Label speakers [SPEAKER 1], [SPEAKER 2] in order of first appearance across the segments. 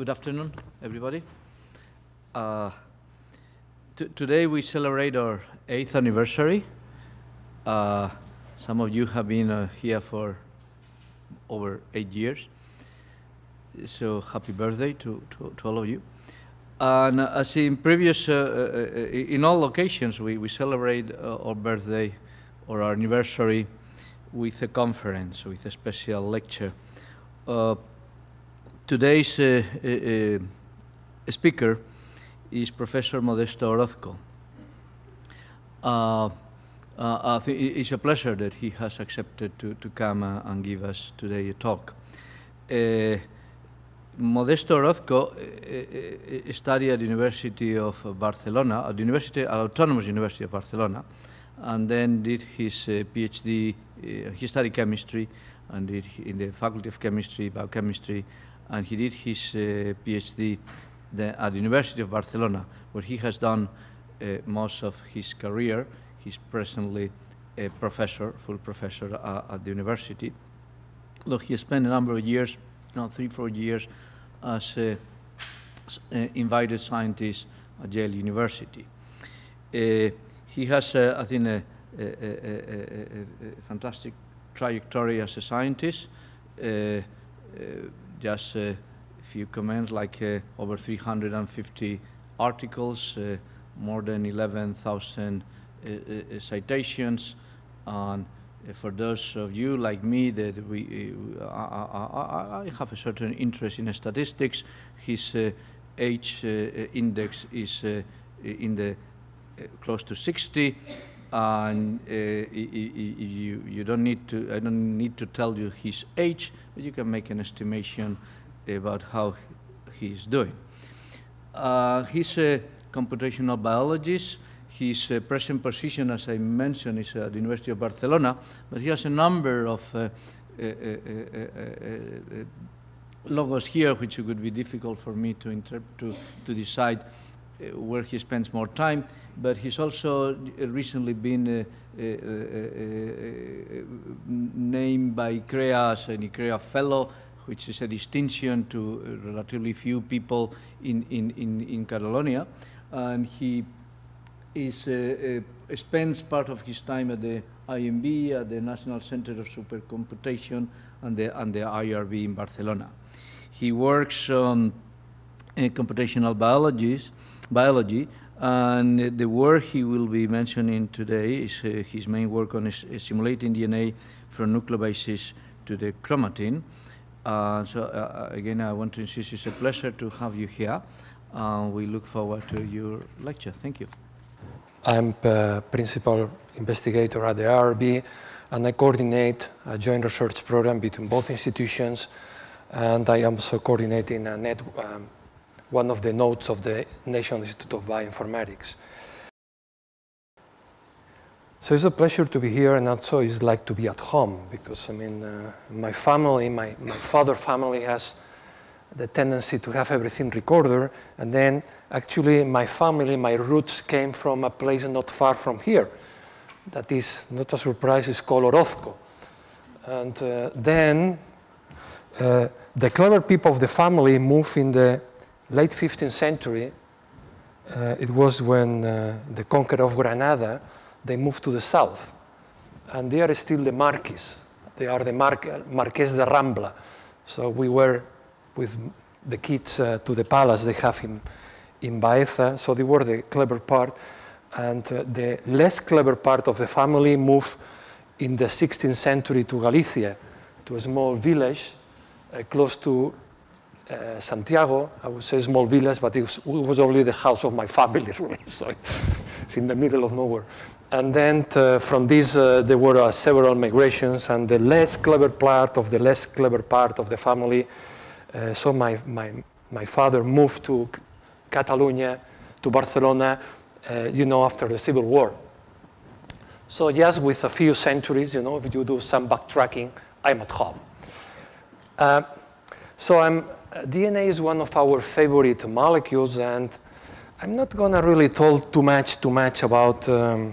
[SPEAKER 1] Good afternoon, everybody. Today we celebrate our 8th anniversary. Some of you have been here for over 8 years. So happy birthday to all of you. And as in previous, in all occasions, we celebrate our birthday or our anniversary with a conference, with a special lecture. Today's speaker is Professor Modesto Orozco. It's a pleasure that he has accepted to come and give us today a talk. Modesto Orozco studied at the University of Barcelona, at the Autonomous University of Barcelona, and then did his PhD. He studied chemistry and did in the Faculty of Chemistry, Biochemistry, and he did his PhD at the University of Barcelona, where he has done most of his career. He's presently a professor, full professor at the university. Though he spent a number of years, 3-4 years, as invited scientist at Yale University. He has, I think, a fantastic trajectory as a scientist. Just a few comments, like over 350 articles, more than 11,000 citations. And for those of you like me that I have a certain interest in statistics, his age index is in the close to 60. And you don't need to, I don't need to tell you his age, but you can make an estimation about how he's doing. He's a computational biologist. His present position, as I mentioned, is at the University of Barcelona, but he has a number of logos here, which would be difficult for me to decide where he spends more time. But he's also recently been named by CREA as an CREA Fellow, which is a distinction to relatively few people in Catalonia. And he spends part of his time at the IMB, at the National Center of Supercomputation, and the IRB in Barcelona. He works on computational biology, and the work he will be mentioning today is his main work on simulating DNA from nucleobases to the chromatin. Again, I want to insist it's a pleasure to have you here. We look forward to your lecture. Thank you.
[SPEAKER 2] I'm principal investigator at the IRB, and I coordinate a joint research program between both institutions, and I am also coordinating a one of the nodes of the National Institute of Bioinformatics. So it's a pleasure to be here, and also it's like to be at home, because I mean, my family, my father's family has the tendency to have everything recorded, and then actually my family, my roots came from a place not far from here. That is not a surprise, it's called Orozco. And then the clever people of the family moved in the late 15th century. It was when the conqueror of Granada, they moved to the south. And they are still the Marquis. They are the Marqués de Rambla. So we were with the kids to the palace they have in Baeza. So they were the clever part. And the less clever part of the family moved in the 16th century to Galicia, to a small village close to Santiago. I would say a small village, but it was only the house of my family, really. So it's in the middle of nowhere. And then from this, there were several migrations, and the less clever part of the less clever part of the family. So my father moved to Catalonia, to Barcelona, after the Civil War. So just with a few centuries, if you do some backtracking, I'm at home. DNA is one of our favorite molecules, and I'm not going to really talk too much about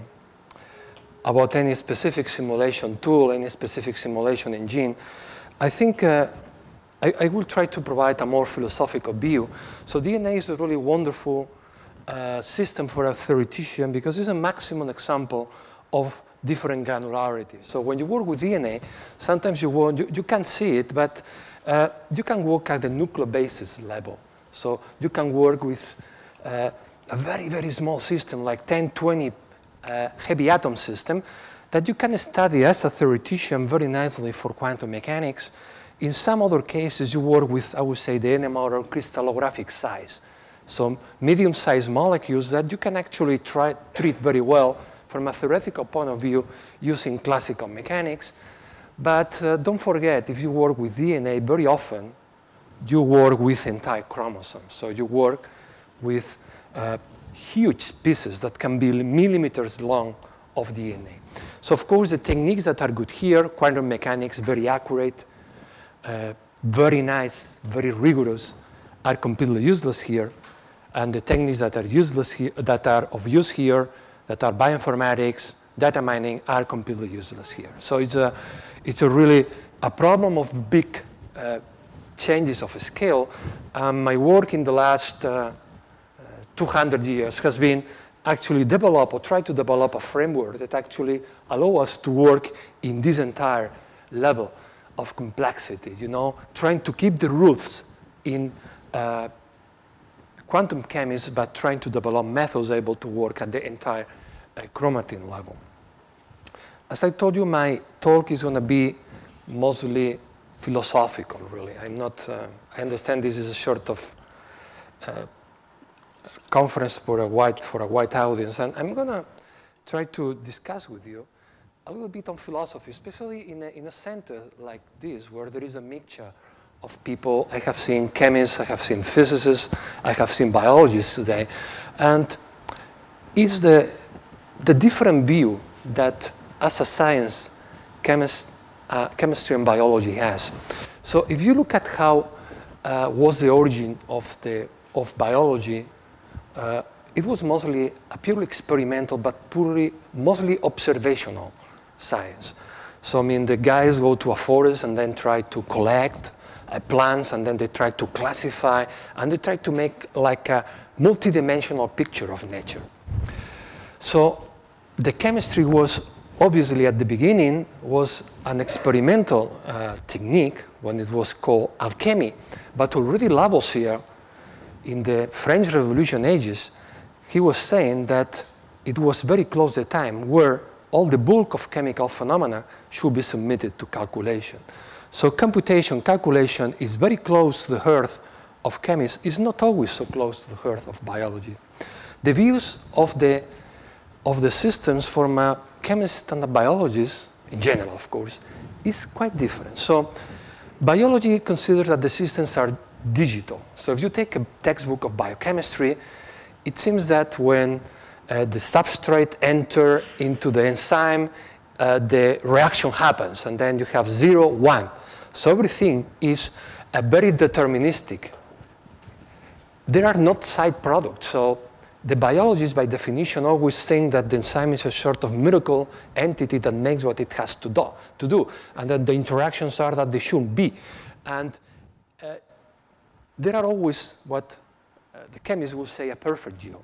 [SPEAKER 2] any specific simulation tool, any specific simulation engine. I think I will try to provide a more philosophical view. So DNA is a really wonderful system for a theoretician because it's a maximum example of different granularity. So when you work with DNA, sometimes you can't see it, but you can work at the nucleobases level. So you can work with a very, very small system, like 10, 20 heavy atom system, that you can study as a theoretician very nicely for quantum mechanics. In some other cases, you work with, I would say, the NMR or crystallographic size. So medium-sized molecules that you can actually treat very well from a theoretical point of view using classical mechanics. But don't forget, if you work with DNA, very often you work with entire chromosomes. So you work with huge pieces that can be millimeters long of DNA. So of course, the techniques that are good here, quantum mechanics, very accurate, very nice, very rigorous, are completely useless here. And the techniques that are useless here, that are of use here, that are bioinformatics, data mining, are completely useless here. So it's a really a problem of big changes of scale. My work in the last 200 years has been actually develop or try to develop a framework that actually allow us to work in this entire level of complexity, you know, trying to keep the roots in quantum chemists, but trying to develop methods able to work at the entire chromatin level. As I told you, my talk is going to be mostly philosophical, really. I'm not, I understand this is a sort of conference for a wide audience, and I'm going to try to discuss with you a little bit on philosophy, especially in a center like this, where there is a mixture of people. I have seen chemists, I have seen physicists, I have seen biologists today, and it's the different view that as a science, chemistry and biology has. So if you look at how was the origin of biology, it was mostly a purely experimental, but mostly observational science. So I mean, the guys go to a forest and then try to collect plants, and then they try to classify, and they try to make like a multidimensional picture of nature. So the chemistry was obviously at the beginning was an experimental technique when it was called alchemy, but already Lavoisier in the French Revolution ages, he was saying that it was very close to the time where all the bulk of chemical phenomena should be submitted to calculation. So computation, calculation is very close to the heart of chemists, is not always so close to the heart of biology. The views of the systems from a chemist and a biologist, in general, of course, is quite different. So biology considers that the systems are digital. So if you take a textbook of biochemistry, it seems that when the substrate enter into the enzyme, the reaction happens, and then you have 0, 1. So everything is very deterministic. There are not side products. So the biologists, by definition, always think that the enzyme is a sort of miracle entity that makes what it has to do, and that the interactions are that they shouldn't be. And there are always what the chemists will say a perfect genome.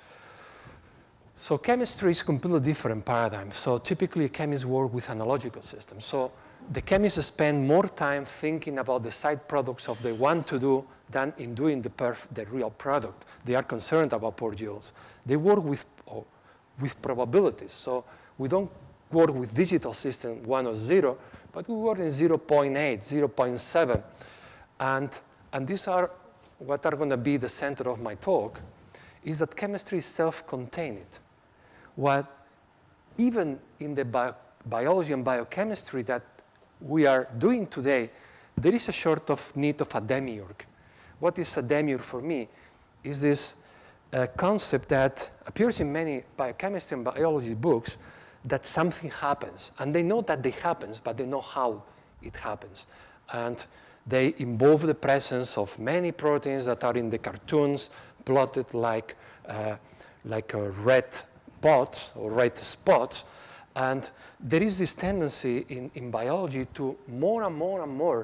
[SPEAKER 2] So chemistry is a completely different paradigm. So typically, chemists work with analogical systems. So the chemists spend more time thinking about the side products of they want to do than in doing the real product. They are concerned about pure joules. They work with probabilities. So we don't work with digital system 1 or 0, but we work in 0.8, 0.7. And these are what are going to be the center of my talk, is that chemistry is self-contained. What even in the biology and biochemistry that we are doing today, there is a sort of need of a demiurge. What is a demiurge for me is this concept that appears in many biochemistry and biology books, that something happens. And they know that it happens, but they know how it happens. And they involve the presence of many proteins that are in the cartoons, plotted like red dots or red spots. And there is this tendency in biology to more and more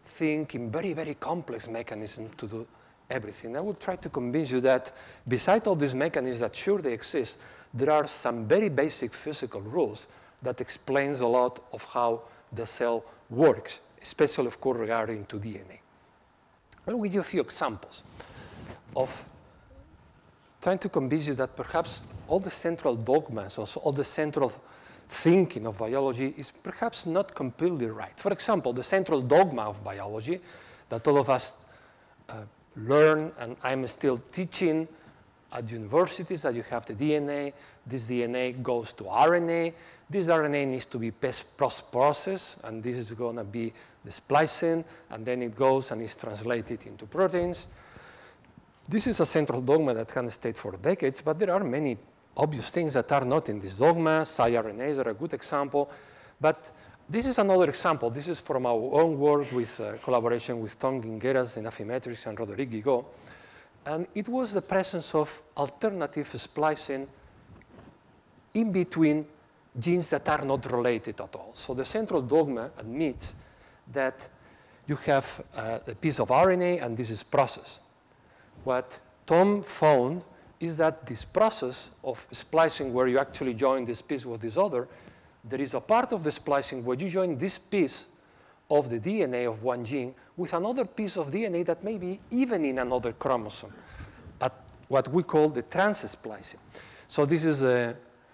[SPEAKER 2] think in very, very complex mechanisms to do everything. I will try to convince you that besides all these mechanisms that sure they exist, there are some very basic physical rules that explains a lot of how the cell works, especially, of course, regarding to DNA. I'll give you a few examples of trying to convince you that perhaps all the central dogmas, also all the central thinking of biology is perhaps not completely right. For example, the central dogma of biology that all of us learn, and I'm still teaching at universities, that you have the DNA. This DNA goes to RNA. This RNA needs to be post-processed, and this is going to be the splicing, and then it goes and is translated into proteins. This is a central dogma that can stay for decades, but there are many obvious things that are not in this dogma. siRNAs are a good example. But this is another example. This is from our own work with collaboration with Tom Guingueras in Affymetrix and Roderick Guigaud. And it was the presence of alternative splicing in between genes that are not related at all. So the central dogma admits that you have a piece of RNA and this is processed. What Tom found is that this process of splicing where you actually join this piece with this other, there is a part of the splicing where you join this piece of the DNA of one gene with another piece of DNA that may be even in another chromosome, at what we call the trans-splicing. So this is the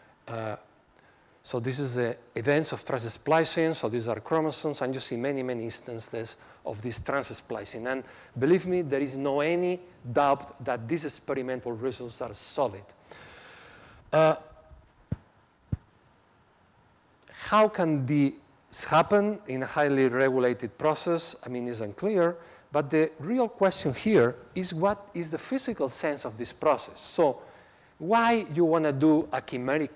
[SPEAKER 2] events of trans-splicing. So these are chromosomes, and you see many, many instances of this trans-splicing. And believe me, there is no any doubt that these experimental results are solid. How can this happen in a highly regulated process? I mean, it's unclear. But the real question here is, what is the physical sense of this process? So why you want to do a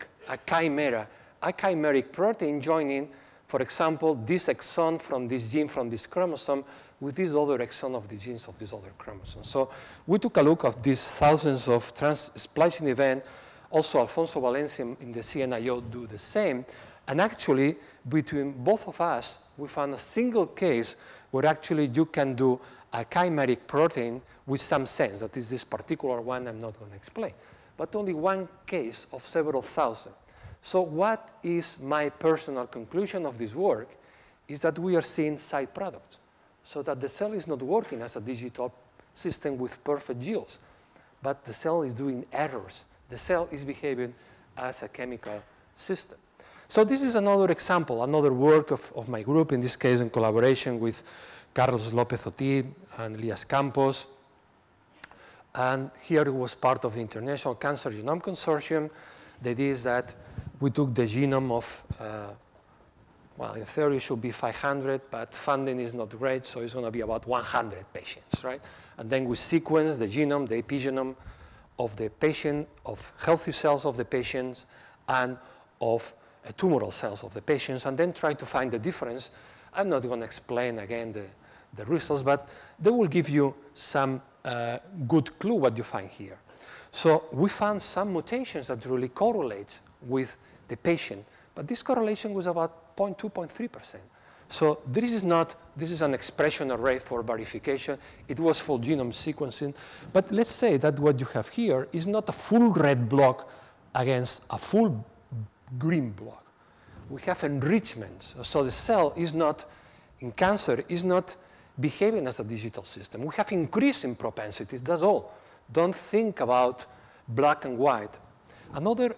[SPEAKER 2] chimeric protein joining, for example, this exon from this gene from this chromosome with this other exon of the genes of this other chromosome. So we took a look at these thousands of trans-splicing events. Also, Alfonso Valencia in the CNIO do the same. And actually, between both of us, we found a single case where actually you can do a chimeric protein with some sense. That is this particular one I'm not going to explain. But only one case of several thousand. So what is my personal conclusion of this work is that we are seeing side products. So that the cell is not working as a digital system with perfect genes, but the cell is doing errors. The cell is behaving as a chemical system. So this is another example, another work of my group, in this case in collaboration with Carlos López Otín and Elias Campos. And here it was part of the International Cancer Genome Consortium. The idea is that we took the genome of, well, in theory it should be 500, but funding is not great, so it's going to be about 100 patients, right? And then we sequence the genome, the epigenome of the patient, of healthy cells of the patients, and of tumoral cells of the patients, and then try to find the difference. I'm not going to explain again the results, but they will give you some good clue what you find here. So we found some mutations that really correlate with the patient, but this correlation was about 0.2, 0.3%. So this is an expression array for verification. It was full genome sequencing, but let's say that what you have here is not a full red block against a full green block. We have enrichments. So the cell is not, in cancer, is not behaving as a digital system. We have increasing propensities, that's all. Don't think about black and white. Another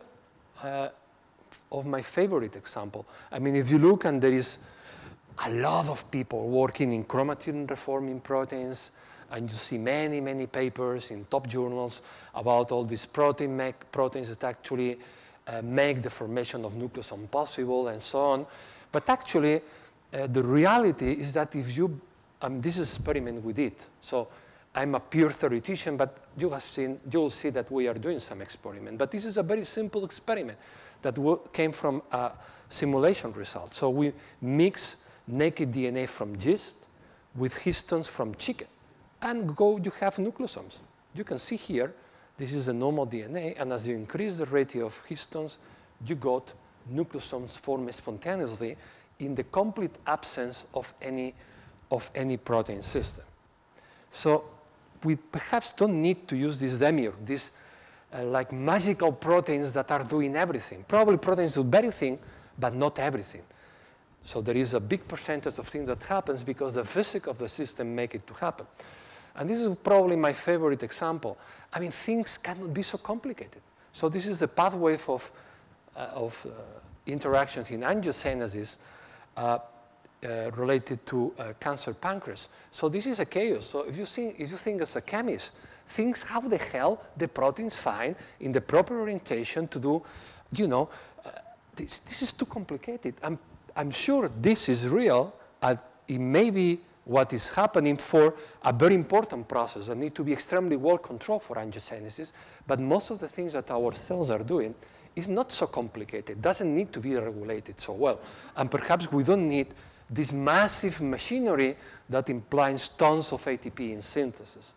[SPEAKER 2] of my favorite example, I mean, if you look, and there is a lot of people working in chromatin reforming proteins, and you see many, many papers in top journals about all these proteins that actually make the formation of nucleosome possible and so on. But actually, the reality is that if you, this is an experiment we did. So I'm a pure theoretician, but you'll see that we are doing some experiment. But this is a very simple experiment that came from a simulation result. So we mix naked DNA from yeast with histones from chicken, and you have nucleosomes. You can see here, this is the normal DNA, and as you increase the ratio of histones, you got nucleosomes formed spontaneously in the complete absence of any of any protein system. So we perhaps don't need to use this demiurge, these like magical proteins that are doing everything. Probably proteins do everything, but not everything. So there is a big percentage of things that happens because the physics of the system make it to happen. And this is probably my favorite example. I mean, things cannot be so complicated. So this is the pathway of interactions in angiogenesis related to cancer pancreas. So this is a chaos. So if you think as a chemist, things how the hell the proteins find in the proper orientation to do, you know, this is too complicated. I'm sure this is real, and it may be what is happening for a very important process that need to be extremely well controlled for angiogenesis, but most of the things that our cells are doing is not so complicated, doesn't need to be regulated so well. And perhaps we don't need this massive machinery that implies tons of ATP in synthesis.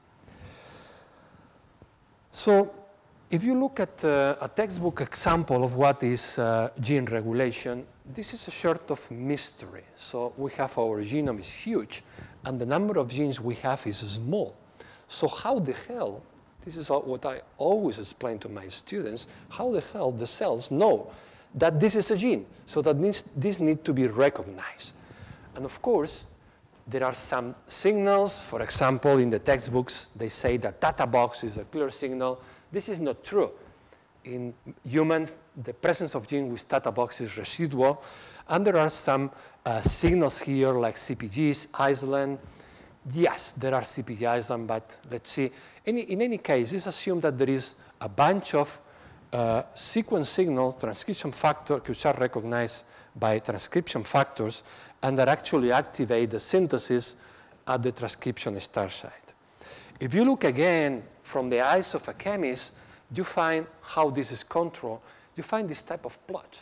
[SPEAKER 2] So if you look at a textbook example of what is gene regulation, this is a sort of mystery. So we have our genome is huge, and the number of genes we have is small. So how the hell, this is what I always explain to my students, how the hell the cells know that this is a gene? So that this needs to be recognized. And of course, there are some signals. For example, in the textbooks, they say that data box is a clear signal. This is not true. In humans, the presence of gene with data box is residual. And there are some signals here like CPGs, Iceland. Yes, there are CPG Iceland, but let's see. In any case, it's assumed that there is a bunch of sequence signal transcription factors which are recognized by transcription factors and that actually activate the synthesis at the transcription start site. If you look again from the eyes of a chemist, you find how this is controlled. You find this type of plot.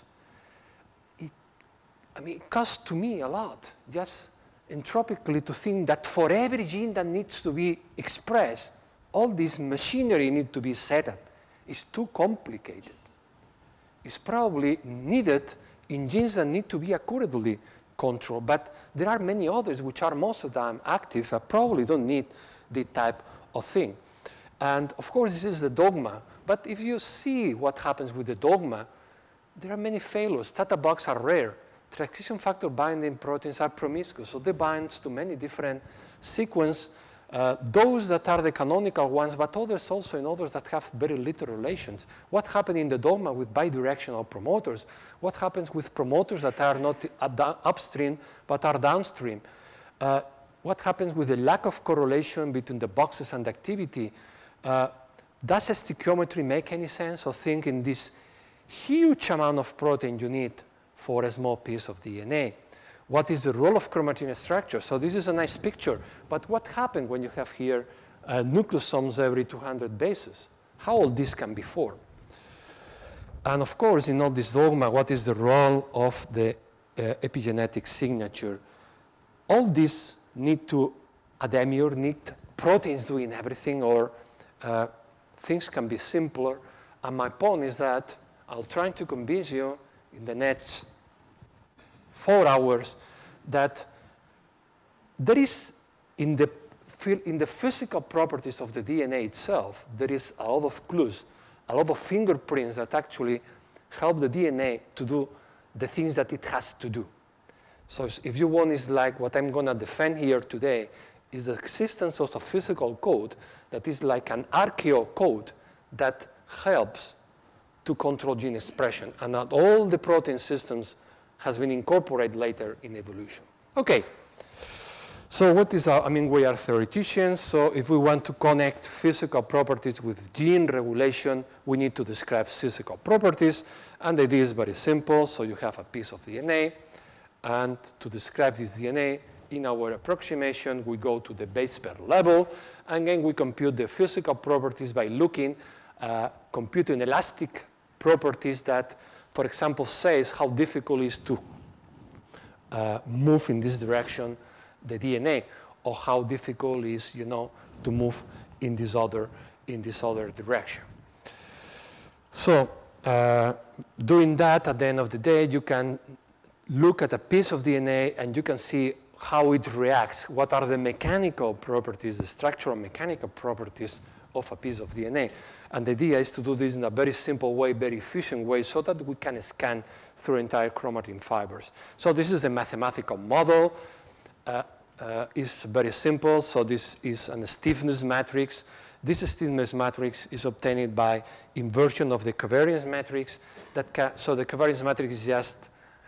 [SPEAKER 2] It costs to me a lot, just entropically, to think that for every gene that needs to be expressed, all this machinery needs to be set up. It's too complicated. It's probably needed in genes that need to be accurately controlled, but there are many others which are most of them active and probably don't need this type of thing. And of course, this is the dogma, but if you see what happens with the dogma, there are many failures. Data boxes are rare. Transcription factor binding proteins are promiscuous, so they bind to many different sequences, those that are the canonical ones, but others also in others that have very little relations. What happened in the dogma with bidirectional promoters? What happens with promoters that are not upstream but are downstream? What happens with the lack of correlation between the boxes and the activity? Does stoichiometry make any sense? Or think in this huge amount of protein you need for a small piece of DNA? What is the role of chromatin structure? So this is a nice picture, but what happens when you have here nucleosomes every 200 bases? How all this can be formed? And of course, in all this dogma, what is the role of the epigenetic signature? All this need to, a demiurge, need proteins doing everything, or things can be simpler. And my point is that I'll try to convince you in the next 4 hours that there is, in the physical properties of the DNA itself, there is a lot of clues, a lot of fingerprints that actually help the DNA to do the things that it has to do. So if you want, is like what I'm going to defend here today is the existence of a physical code that is like an archeo code that helps to control gene expression, and that all the protein systems has been incorporated later in evolution. Okay, so what is our, we are theoreticians, so if we want to connect physical properties with gene regulation, we need to describe physical properties, and the idea is very simple. So you have a piece of DNA, and to describe this DNA, in our approximation, we go to the base pair level, and then we compute the physical properties by looking, computing elastic properties that, for example, says how difficult it is to move in this direction the DNA, or how difficult it is, to move in this other direction. So doing that, at the end of the day, you can look at a piece of DNA and you can see how it reacts, what are the mechanical properties, the structural mechanical properties of a piece of DNA. And the idea is to do this in a very simple way, very efficient way, so that we can scan through entire chromatin fibers. So this is the mathematical model. It's very simple. So this is a stiffness matrix. This stiffness matrix is obtained by inversion of the covariance matrix. So the covariance matrix is just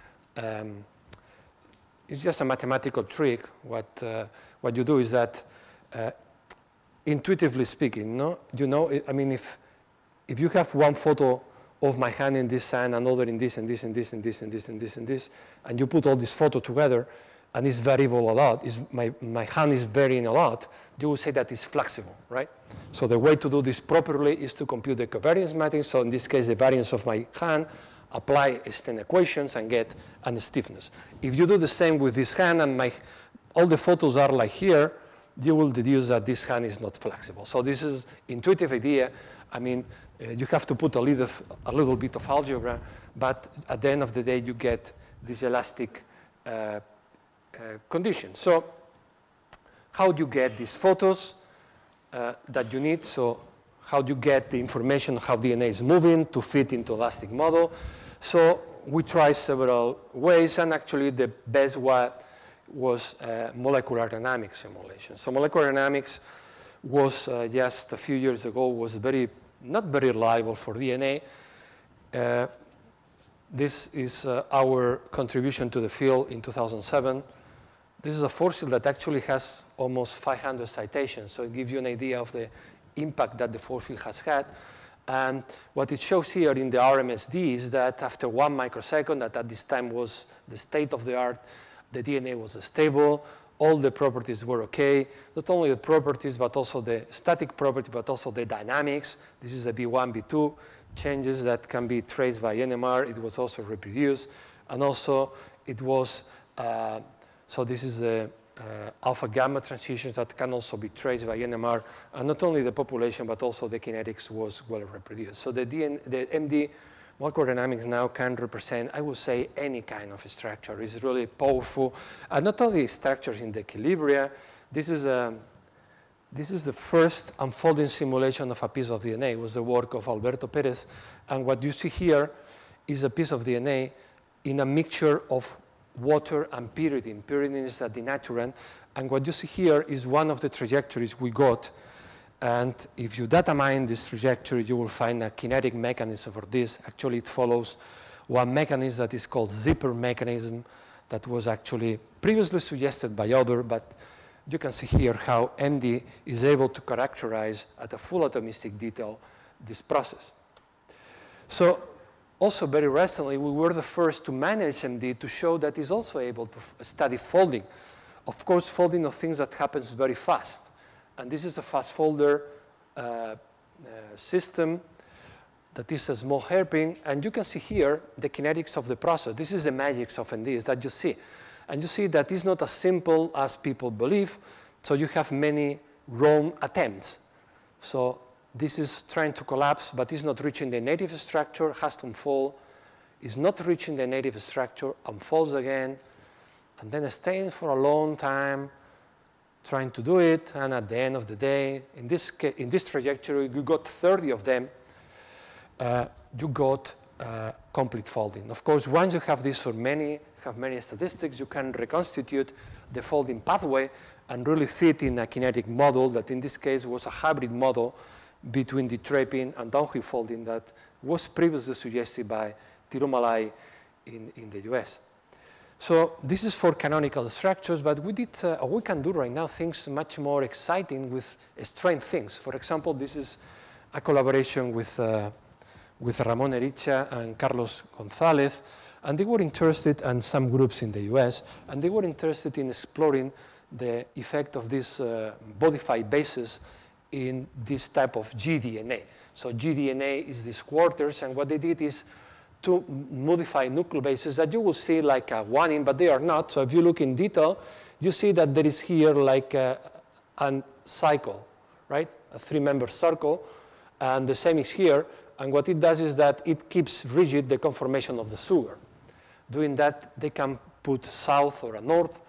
[SPEAKER 2] it's just a mathematical trick. What you do is that, intuitively speaking, I mean, if you have one photo of my hand in this hand, another in this, and this, and this, and this, and this, and this, and this, and you put all this photo together, and it's variable a lot, my hand is varying a lot, you will say that it's flexible, right? So the way to do this properly is to compute the covariance matrix. So in this case, the variance of my hand, apply Stern equations, and get a stiffness. If you do the same with this hand, and all the photos are like here, you will deduce that this hand is not flexible. So this is intuitive idea. I mean, you have to put a little bit of algebra, but at the end of the day, you get this elastic condition. So how do you get these photos that you need? So how do you get the information how DNA is moving to fit into elastic model? So we tried several ways, and actually the best one was molecular dynamics simulation. So molecular dynamics was just a few years ago was not very reliable for DNA. This is our contribution to the field in 2007. This is a fossil that actually has almost 500 citations, so it gives you an idea of the impact that the fossil has had. And what it shows here in the RMSD is that after 1 microsecond, that at this time was the state of the art, the DNA was stable, all the properties were okay, not only the properties, but also the static property, but also the dynamics. This is a B1, B2 changes that can be traced by NMR. It was also reproduced. And also it was, so this is the alpha gamma transitions that can also be traced by NMR. And not only the population, but also the kinetics was well reproduced. So the MD molecular dynamics now can represent, I would say, any kind of structure. It's really powerful. And not only structures in the equilibria, this is the first unfolding simulation of a piece of DNA. It was the work of Alberto Perez. And what you see here is a piece of DNA in a mixture of water and pyridine. Pyridine is a denaturant. And what you see here is one of the trajectories we got. And if you data mine this trajectory, you will find a kinetic mechanism for this. Actually, it follows one mechanism that is called zipper mechanism that was actually previously suggested by others, but you can see here how MD is able to characterize at a full atomistic detail this process. So also very recently, we were the first to manage MD to show that it's also able to study folding. Of course, folding of things that happens very fast. And this is a fast folder system that is a small hairpin. And you can see here the kinetics of the process. This is the magic of MD, is that you see. And you see that it's not as simple as people believe. So you have many wrong attempts. So this is trying to collapse, but it's not reaching the native structure, has to unfold. It's not reaching the native structure, unfolds again, and then staying for a long time, trying to do it, and at the end of the day, in this trajectory, you got 30 of them, you got complete folding. Of course, once you have this for many statistics, you can reconstitute the folding pathway and really fit in a kinetic model that in this case was a hybrid model between the trapping and downhill folding that was previously suggested by Tirumalai in the US. So this is for canonical structures, but we can do right now things much more exciting with strange things. For example, this is a collaboration with Ramon Ericha and Carlos Gonzalez, and they were interested, and some groups in the US, and they were interested in exploring the effect of these modified bases in this type of gDNA. So gDNA is these quarters, and what they did is to modify nucleobases that you will see like a guanine, but they are not. So if you look in detail, you see that there is here like a cycle, right? A 3-member circle, and the same is here. And what it does is that it keeps rigid the conformation of the sugar. Doing that, they can put south or a north,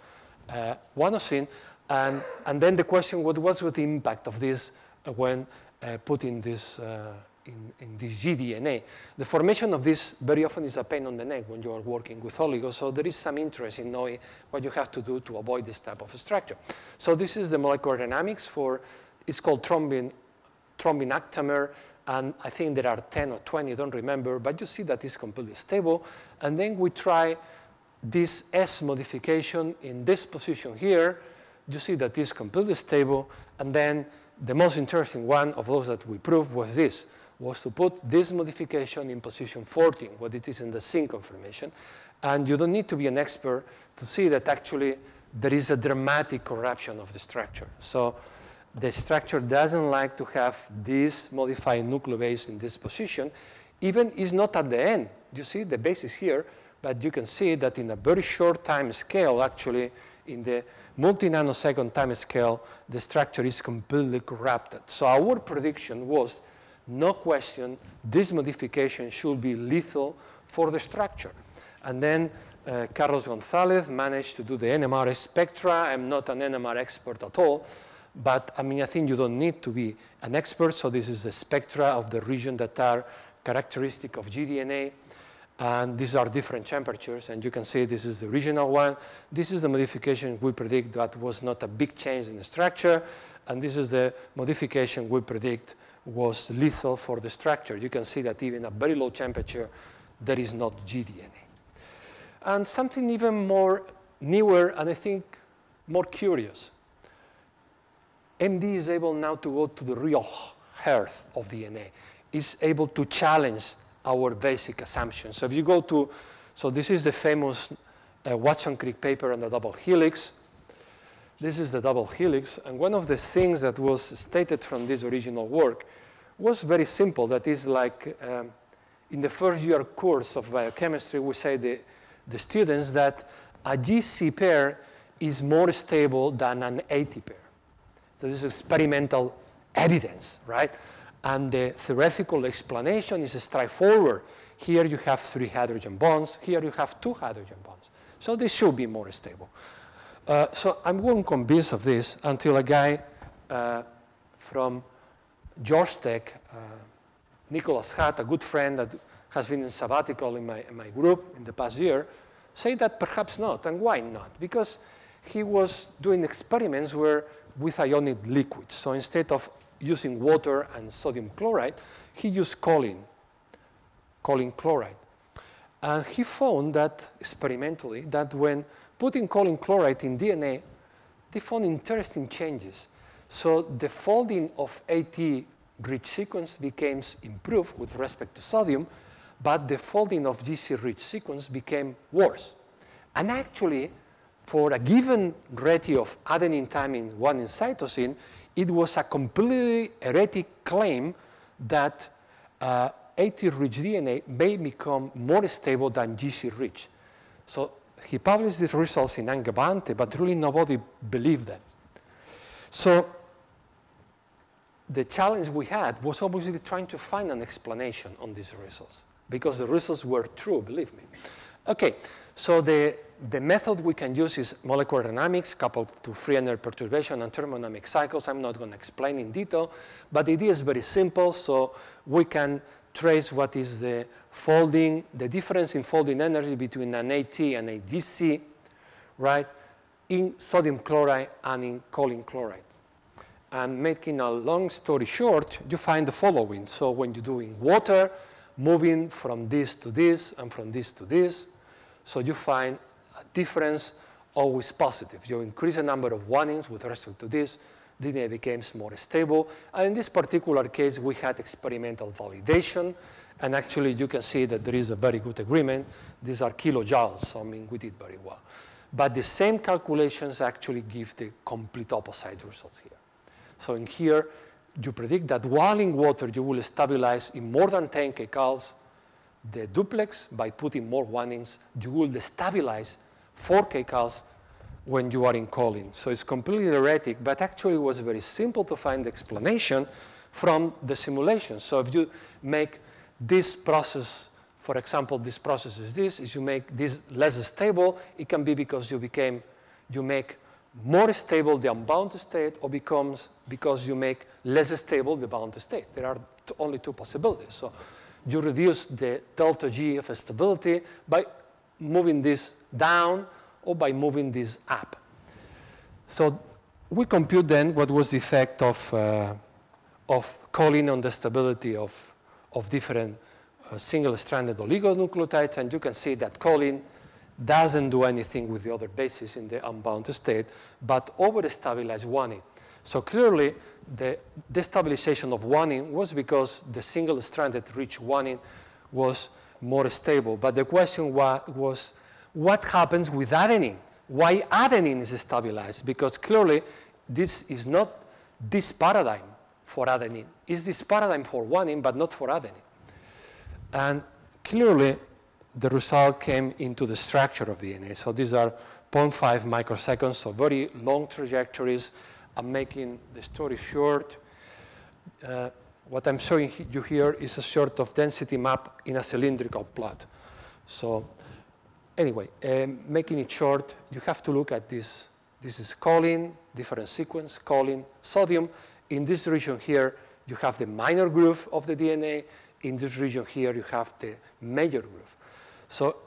[SPEAKER 2] guanosine. And then the question, what was the impact of this when put in this gDNA? The formation of this very often is a pain on the neck when you are working with oligos, so there is some interest in knowing what you have to do to avoid this type of structure. So this is the molecular dynamics for, it's called thrombin octamer, and I think there are 10 or 20, I don't remember, but you see that it's completely stable. And then we try this S modification in this position here. You see that it's completely stable. And then the most interesting one of those that we proved was this, was to put this modification in position 14, what it is in the zinc conformation. And you don't need to be an expert to see that actually there is a dramatic corruption of the structure. So the structure doesn't like to have this modified nucleobase in this position. Even is not at the end. You see the base is here, but you can see that in a very short time scale, actually, in the multi-nanosecond time scale, the structure is completely corrupted. So our prediction was, no question, this modification should be lethal for the structure. And then Carlos Gonzalez managed to do the NMR spectra. I'm not an NMR expert at all, but I mean, I think you don't need to be an expert. So this is the spectra of the region that are characteristic of gDNA. And these are different temperatures, and you can see this is the original one. This is the modification we predict that was not a big change in the structure, and this is the modification we predict was lethal for the structure. You can see that even at very low temperature, there is not gDNA. And something even more newer, and I think more curious. MD is able now to go to the real heart of DNA. It's able to challenge our basic assumptions. So if you go to, so this is the famous Watson Crick paper on the double helix. This is the double helix, and one of the things that was stated from this original work was very simple. That is like in the first year course of biochemistry, we say the students that a GC pair is more stable than an AT pair. So this is experimental evidence, right? And the theoretical explanation is straightforward. Here you have 3 hydrogen bonds. Here you have 2 hydrogen bonds. So they should be more stable. So I'm unconvinced of this until a guy from Georgia Tech, Nicholas Hutt, a good friend that has been in sabbatical in my group in the past year, say that perhaps not. And why not? Because he was doing experiments where with ionic liquids. So instead of using water and sodium chloride, he used choline chloride. And he found that, experimentally, that when putting choline chloride in DNA, they found interesting changes. So the folding of AT-rich sequence became improved with respect to sodium, but the folding of GC-rich sequence became worse. And actually, for a given ratio of adenine, thymine, 1 in cytosine, it was a completely heretic claim that AT-rich DNA may become more stable than GC-rich. So he published these results in Angevante, but really nobody believed them. So the challenge we had was obviously trying to find an explanation on these results, because the results were true, believe me. Okay, so the method we can use is molecular dynamics coupled to free energy perturbation and thermodynamic cycles. I'm not going to explain in detail, but the idea is very simple. So we can trace what is the folding, the difference in folding energy between an AT and a DC, right, in sodium chloride and in choline chloride. And making a long story short, you find the following. So when you're doing water, moving from this to this and from this to this, so you find a difference always positive. You increase the number of warnings with respect to this, DNA becomes more stable. And in this particular case, we had experimental validation. And actually, you can see that there is a very good agreement. These are kilojoules, so I mean, we did very well. But the same calculations actually give the complete opposite results here. So in here, you predict that while in water, you will stabilize in more than 10 kcals the duplex. By putting more warnings, you will destabilize 4 kcals when you are in choline. So it's completely theoretic, but actually it was very simple to find the explanation from the simulation. So if you make this process, for example, this process is this, if you make this less stable, it can be because you became you make more stable the unbound state, or because you make less stable the bound state. There are only two possibilities. So you reduce the delta G of stability by moving this down or by moving this up. So we compute then what was the effect of calling on the stability of different single-stranded oligonucleotides, and you can see that calling doesn't do anything with the other bases in the unbound state, but over-stabilize guanine. So clearly, the destabilization of guanine was because the single-stranded rich guanine was more stable. But the question was, what happens with adenine? Why adenine is stabilized? Because clearly, this is not this paradigm for adenine. It's this paradigm for guanine, but not for adenine. And clearly, the result came into the structure of DNA. So these are 0.5 microseconds, so very long trajectories. I'm making the story short. What I'm showing you here is a sort of density map in a cylindrical plot. So anyway, making it short, you have to look at this. This is choline, different sequence, choline, sodium. In this region here, you have the minor groove of the DNA. In this region here, you have the major groove. So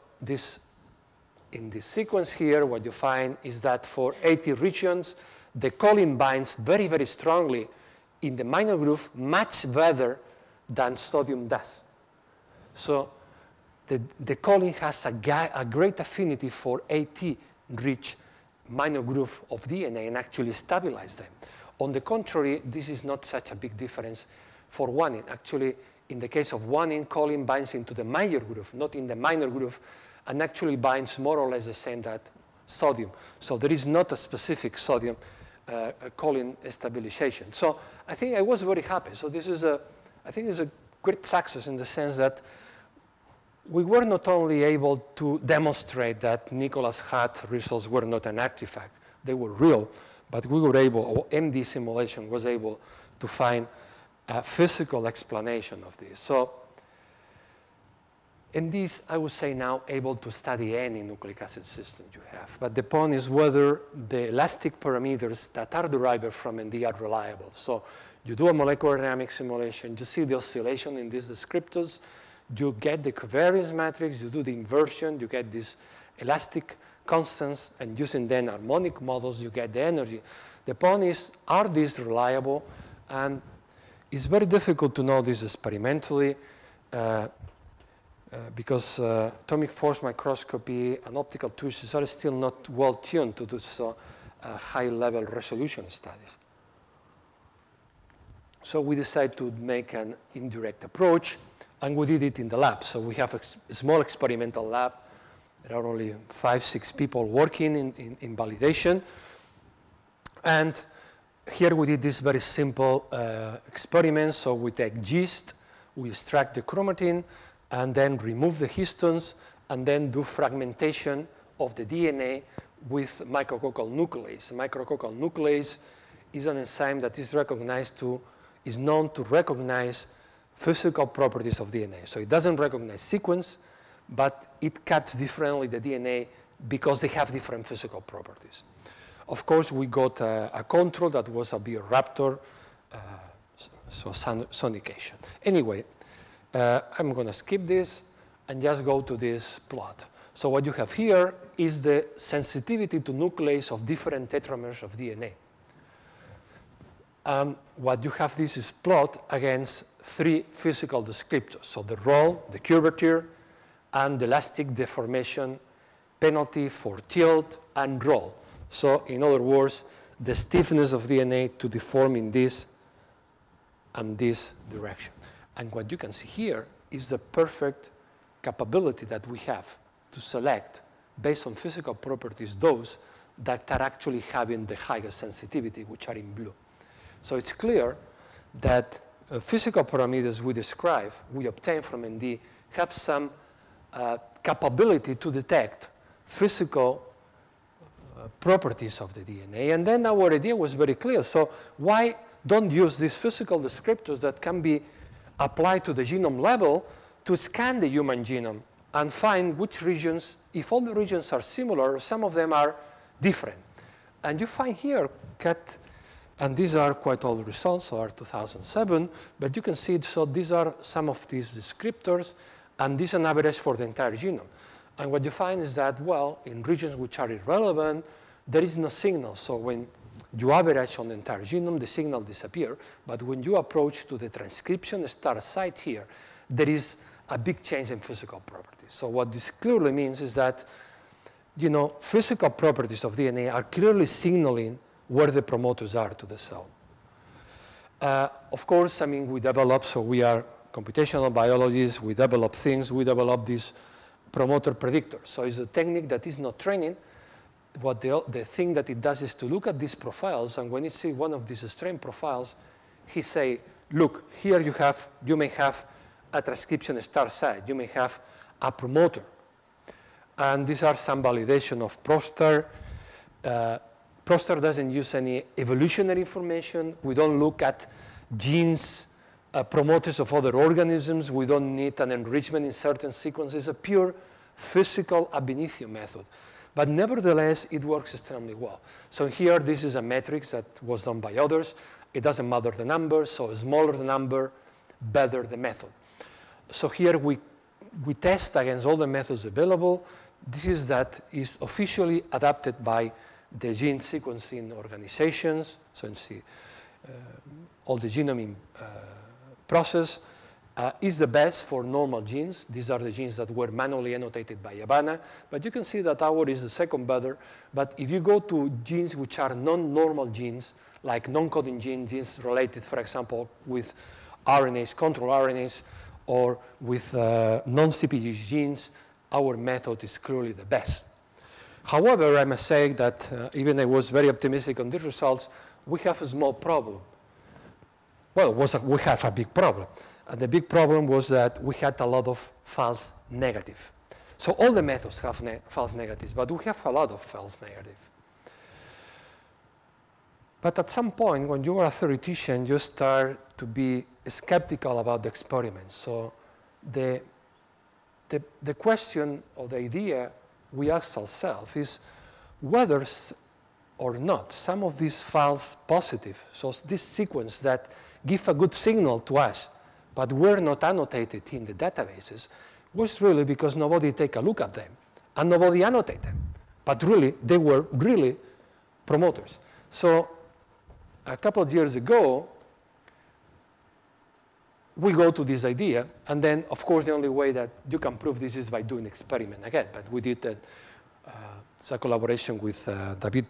[SPEAKER 2] in this sequence here, what you find is that for 80 regions, the choline binds very, very strongly in the minor groove, much better than sodium does. So the choline has a great affinity for AT-rich minor groove of DNA and actually stabilize them. On the contrary, this is not such a big difference for guanine. Actually, in the case of guanine, choline binds into the major groove, not in the minor groove, and actually binds more or less the same that sodium. So there is not a specific sodium choline stabilization. So I think I was very happy. So this is I think it's a great success in the sense that we were not only able to demonstrate that Nicholas had results were not an artifact, they were real, but we were able, or MD simulation was able to find a physical explanation of this. So in this, I would say now, able to study any nucleic acid system you have. But the point is whether the elastic parameters that are derived from ND are reliable. So you do a molecular dynamics simulation, you see the oscillation in these descriptors, you get the covariance matrix, you do the inversion, you get these elastic constants, and using then harmonic models, you get the energy. The point is, are these reliable? And it's very difficult to know this experimentally because atomic force microscopy and optical tools are still not well tuned to do so high-level resolution studies. So we decided to make an indirect approach, and we did it in the lab. So we have a small experimental lab. There are only 5, 6 people working in validation. And here we did this very simple experiment. So we take yeast, we extract the chromatin, and then remove the histones, and then do fragmentation of the DNA with micrococcal nuclease. Micrococcal nuclease is an enzyme that is known to recognize physical properties of DNA. So it doesn't recognize sequence, but it cuts differently the DNA because they have different physical properties. Of course, we got a control that was a bioraptor, so sonication. Anyway, I'm going to skip this and just go to this plot. So what you have here is the sensitivity to nuclease of different tetramers of DNA. What you have this is plot against 3 physical descriptors. So the roll, the curvature, and the elastic deformation penalty for tilt and roll. So in other words, the stiffness of DNA to deform in this and this direction. And what you can see here is the perfect capability that we have to select, based on physical properties, those that are actually having the highest sensitivity, which are in blue. So it's clear that physical parameters we describe, we obtain from ND, have some capability to detect physical properties of the DNA. And then our idea was very clear. So why don't use these physical descriptors that can be applied to the genome level to scan the human genome and find which regions, if all the regions are similar, some of them are different. And you find here and these are quite old results, so are 2007, but you can see, so these are some of these descriptors, and this is an average for the entire genome. And what you find is that, well, in regions which are irrelevant, there is no signal. So when you average on the entire genome, the signal disappears. But when you approach to the transcription start site here, there is a big change in physical properties. So what this clearly means is that, you know, physical properties of DNA are clearly signaling where the promoters are to the cell. Of course, I mean, we develop, so we are computational biologists, we develop things, we develop these promoter predictors. So it's a technique that is not training. What the thing that it does is to look at these profiles, and when it sees one of these strain profiles, he say, look, here you may have a transcription start site, you may have a promoter. And these are some validation of Prostar. Prostar doesn't use any evolutionary information. We don't look at genes, promoters of other organisms. We don't need an enrichment in certain sequences. It's a pure physical ab initio method. But nevertheless, it works extremely well. So here, this is a matrix that was done by others. It doesn't matter the number, so smaller the number, better the method. So here we test against all the methods available. This is officially adapted by the gene sequencing organizations. So you see all the genome process is the best for normal genes. These are the genes that were manually annotated by Havana. But you can see that our is the second better. But if you go to genes which are non-normal genes, like non-coding genes related, for example, with RNAs, control RNAs, or with non-CpG genes, our method is clearly the best. However, I must say that even I was very optimistic on these results, we have a small problem. Well, we have a big problem. And the big problem was that we had a lot of false negative. So all the methods have false negatives, but we have a lot of false negative. But at some point, when you are a theoretician, you start to be skeptical about the experiments. So the question or the idea we ask ourselves is whether or not some of these false positive, so this sequence that give a good signal to us, but were not annotated in the databases, was really because nobody take a look at them and nobody annotate them. But really, they were really promoters. So a couple of years ago, we go to this idea, and then, of course, the only way that you can prove this is by doing experiment again. But we did it's a collaboration with David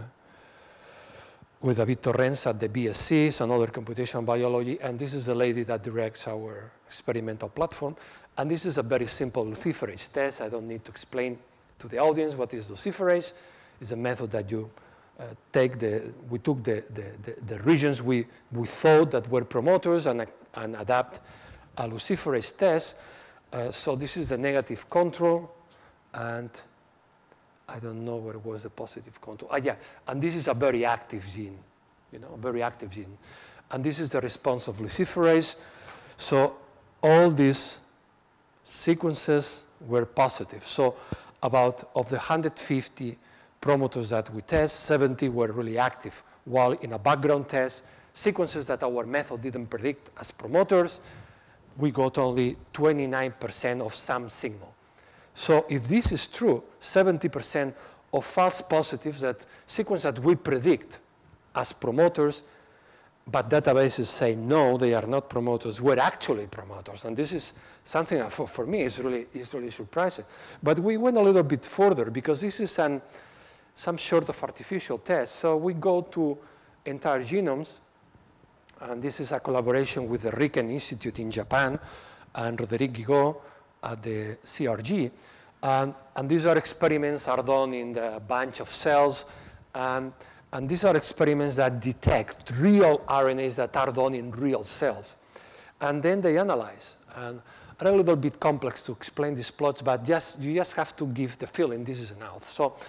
[SPEAKER 2] Torrens at the BSc, it's another computational biology, and this is the lady that directs our experimental platform. And this is a very simple luciferase test. I don't need to explain to the audience what is luciferase. It's a method that you we took the regions we thought that were promoters and adapt a luciferase test. So this is the negative control, and I don't know where was the positive control. Yeah, and this is a very active gene, you know, a very active gene. And this is the response of luciferase. So all these sequences were positive. So about of the 150 promoters that we test, 70 were really active, while in a background test, sequences that our method didn't predict as promoters, we got only 29% of some signal. So if this is true, 70% of false positives, that sequence that we predict as promoters, but databases say no, they are not promoters, were actually promoters. And this is something that for me is really surprising. But we went a little bit further because this is some sort of artificial test. So we go to entire genomes, and this is a collaboration with the Riken Institute in Japan and Roderick Guigaud at the CRG. And these are experiments are done in the bunch of cells. And these are experiments that detect real RNAs that are done in real cells. And then they analyze. And are a little bit complex to explain these plots, but you just have to give the feeling this is an out.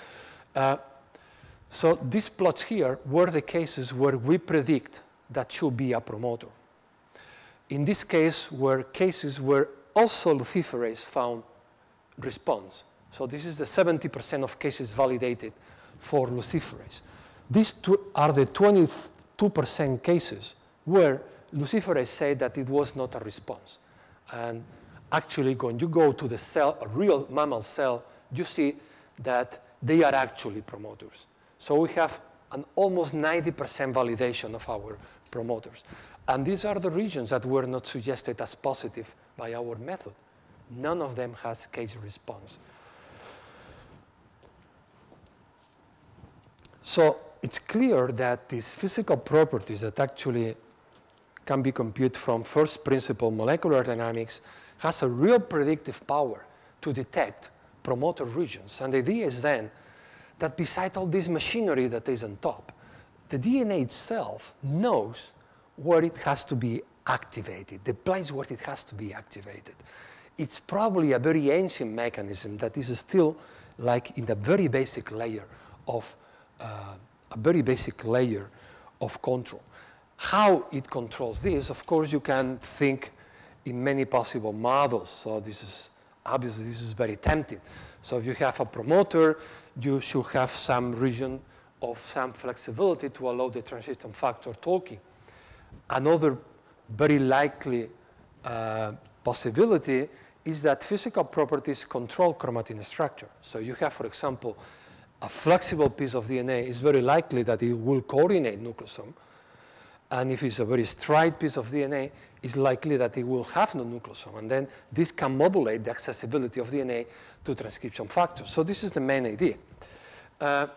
[SPEAKER 2] So these plots here were the cases where we predict that should be a promoter. In this case, were cases where also luciferase found response. So this is the 70% of cases validated for luciferase. These are the 22% cases where luciferase said that it was not a response. And actually, when you go to the cell, a real mammal cell, you see that they are actually promoters. So we have an almost 90% validation of our promoters. And these are the regions that were not suggested as positive by our method. None of them has case response. So it's clear that these physical properties that actually can be computed from first principle molecular dynamics has a real predictive power to detect promoter regions. And the idea is then that beside all this machinery that is on top, the DNA itself knows where it has to be activated, the place where it has to be activated. It's probably a very ancient mechanism that is still like in the very basic layer of control. How it controls this, of course, you can think in many possible models. So this is obviously this is very tempting. So if you have a promoter, you should have some region of some flexibility to allow the transition factor talking. Another very likely possibility is that physical properties control chromatin structure. So you have, for example, a flexible piece of DNA. It's very likely that it will coordinate nucleosome. And if it's a very straight piece of DNA, it's likely that it will have no nucleosome. And then this can modulate the accessibility of DNA to transcription factors. So this is the main idea. The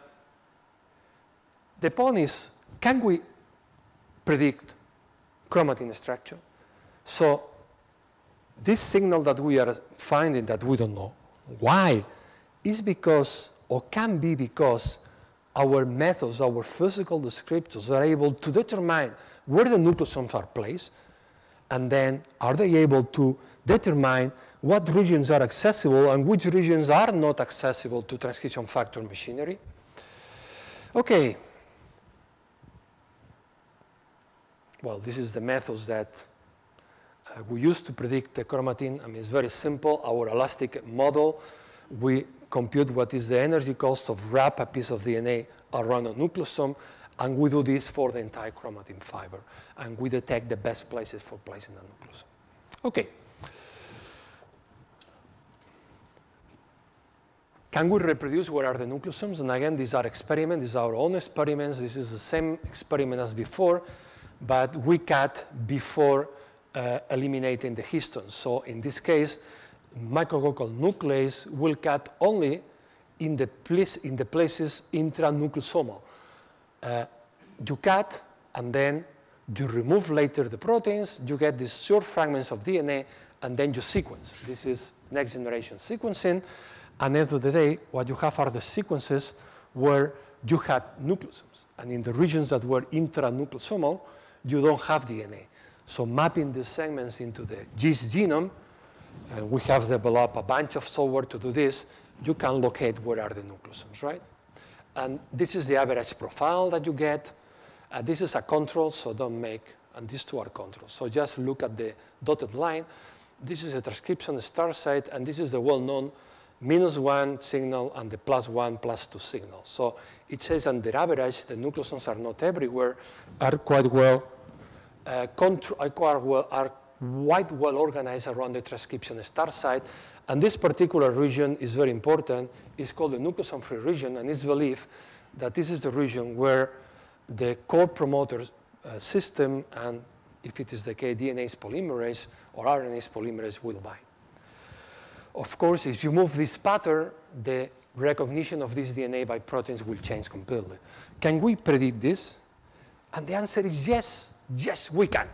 [SPEAKER 2] point is, can we predict chromatin structure? So this signal that we are finding that we don't know why is because, or can be because, our methods, our physical descriptors are able to determine where the nucleosomes are placed, and then are they able to determine what regions are accessible and which regions are not accessible to transcription factor machinery. Okay. Well, this is the methods that we use to predict the chromatin. I mean, it's very simple. Our elastic model, we compute what is the energy cost of wrap a piece of DNA around a nucleosome, and we do this for the entire chromatin fiber, and we detect the best places for placing a nucleosome. Okay. Can we reproduce where are the nucleosomes? And again, these are experiments. These are our own experiments. This is the same experiment as before, but we cut before eliminating the histones. So in this case, micrococcal nuclease will cut only in the places intranucleosomal. You cut, and then you remove later the proteins, you get these short fragments of DNA, and then you sequence. This is next generation sequencing. And at the end of the day, what you have are the sequences where you had nucleosomes. And in the regions that were intranucleosomal, you don't have DNA. So mapping the segments into the yeast genome, and we have developed a bunch of software to do this, you can locate where are the nucleosomes, right? And this is the average profile that you get. This is a control, so don't make, and these two are controls. So just look at the dotted line. This is a transcription start site, and this is the well-known -1 signal and the +1, +2 signal. So it says on the average, the nucleosomes are not everywhere, are quite well organized around the transcription start site. And this particular region is very important. It's called the nucleosome-free region, and it's believed that this is the region where the core promoter system, and if it is the case, DNase polymerase or RNase polymerase will bind. Of course, if you move this pattern, the recognition of this DNA by proteins will change completely. Can we predict this? And the answer is yes. Yes, we can.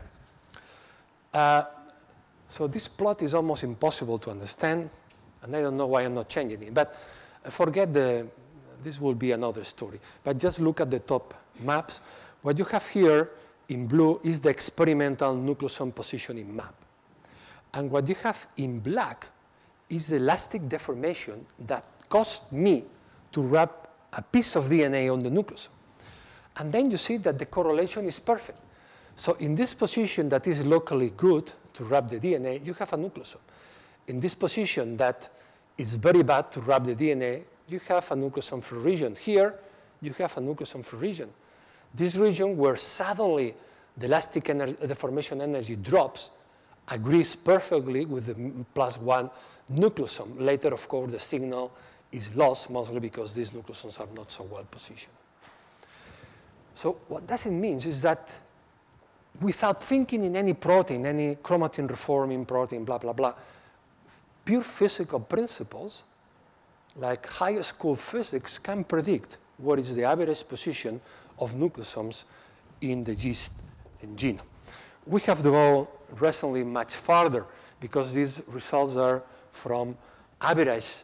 [SPEAKER 2] So this plot is almost impossible to understand, and I don't know why I'm not changing it. But forget this will be another story. But just look at the top maps. What you have here in blue is the experimental nucleosome positioning map. And what you have in black is the elastic deformation that caused me to wrap a piece of DNA on the nucleosome. And then you see that the correlation is perfect. So in this position that is locally good to wrap the DNA, you have a nucleosome. In this position that is very bad to wrap the DNA, you have a nucleosome-free region. Here, you have a nucleosome-free region. This region where suddenly the elastic energy, the formation energy drops, agrees perfectly with the +1 nucleosome. Later, of course, the signal is lost, mostly because these nucleosomes are not so well positioned. So what that means is that without thinking in any protein, any chromatin reforming protein, blah, blah, blah, pure physical principles, like high school physics, can predict what is the average position of nucleosomes in the yeast and genome. We have to go recently much farther because these results are from average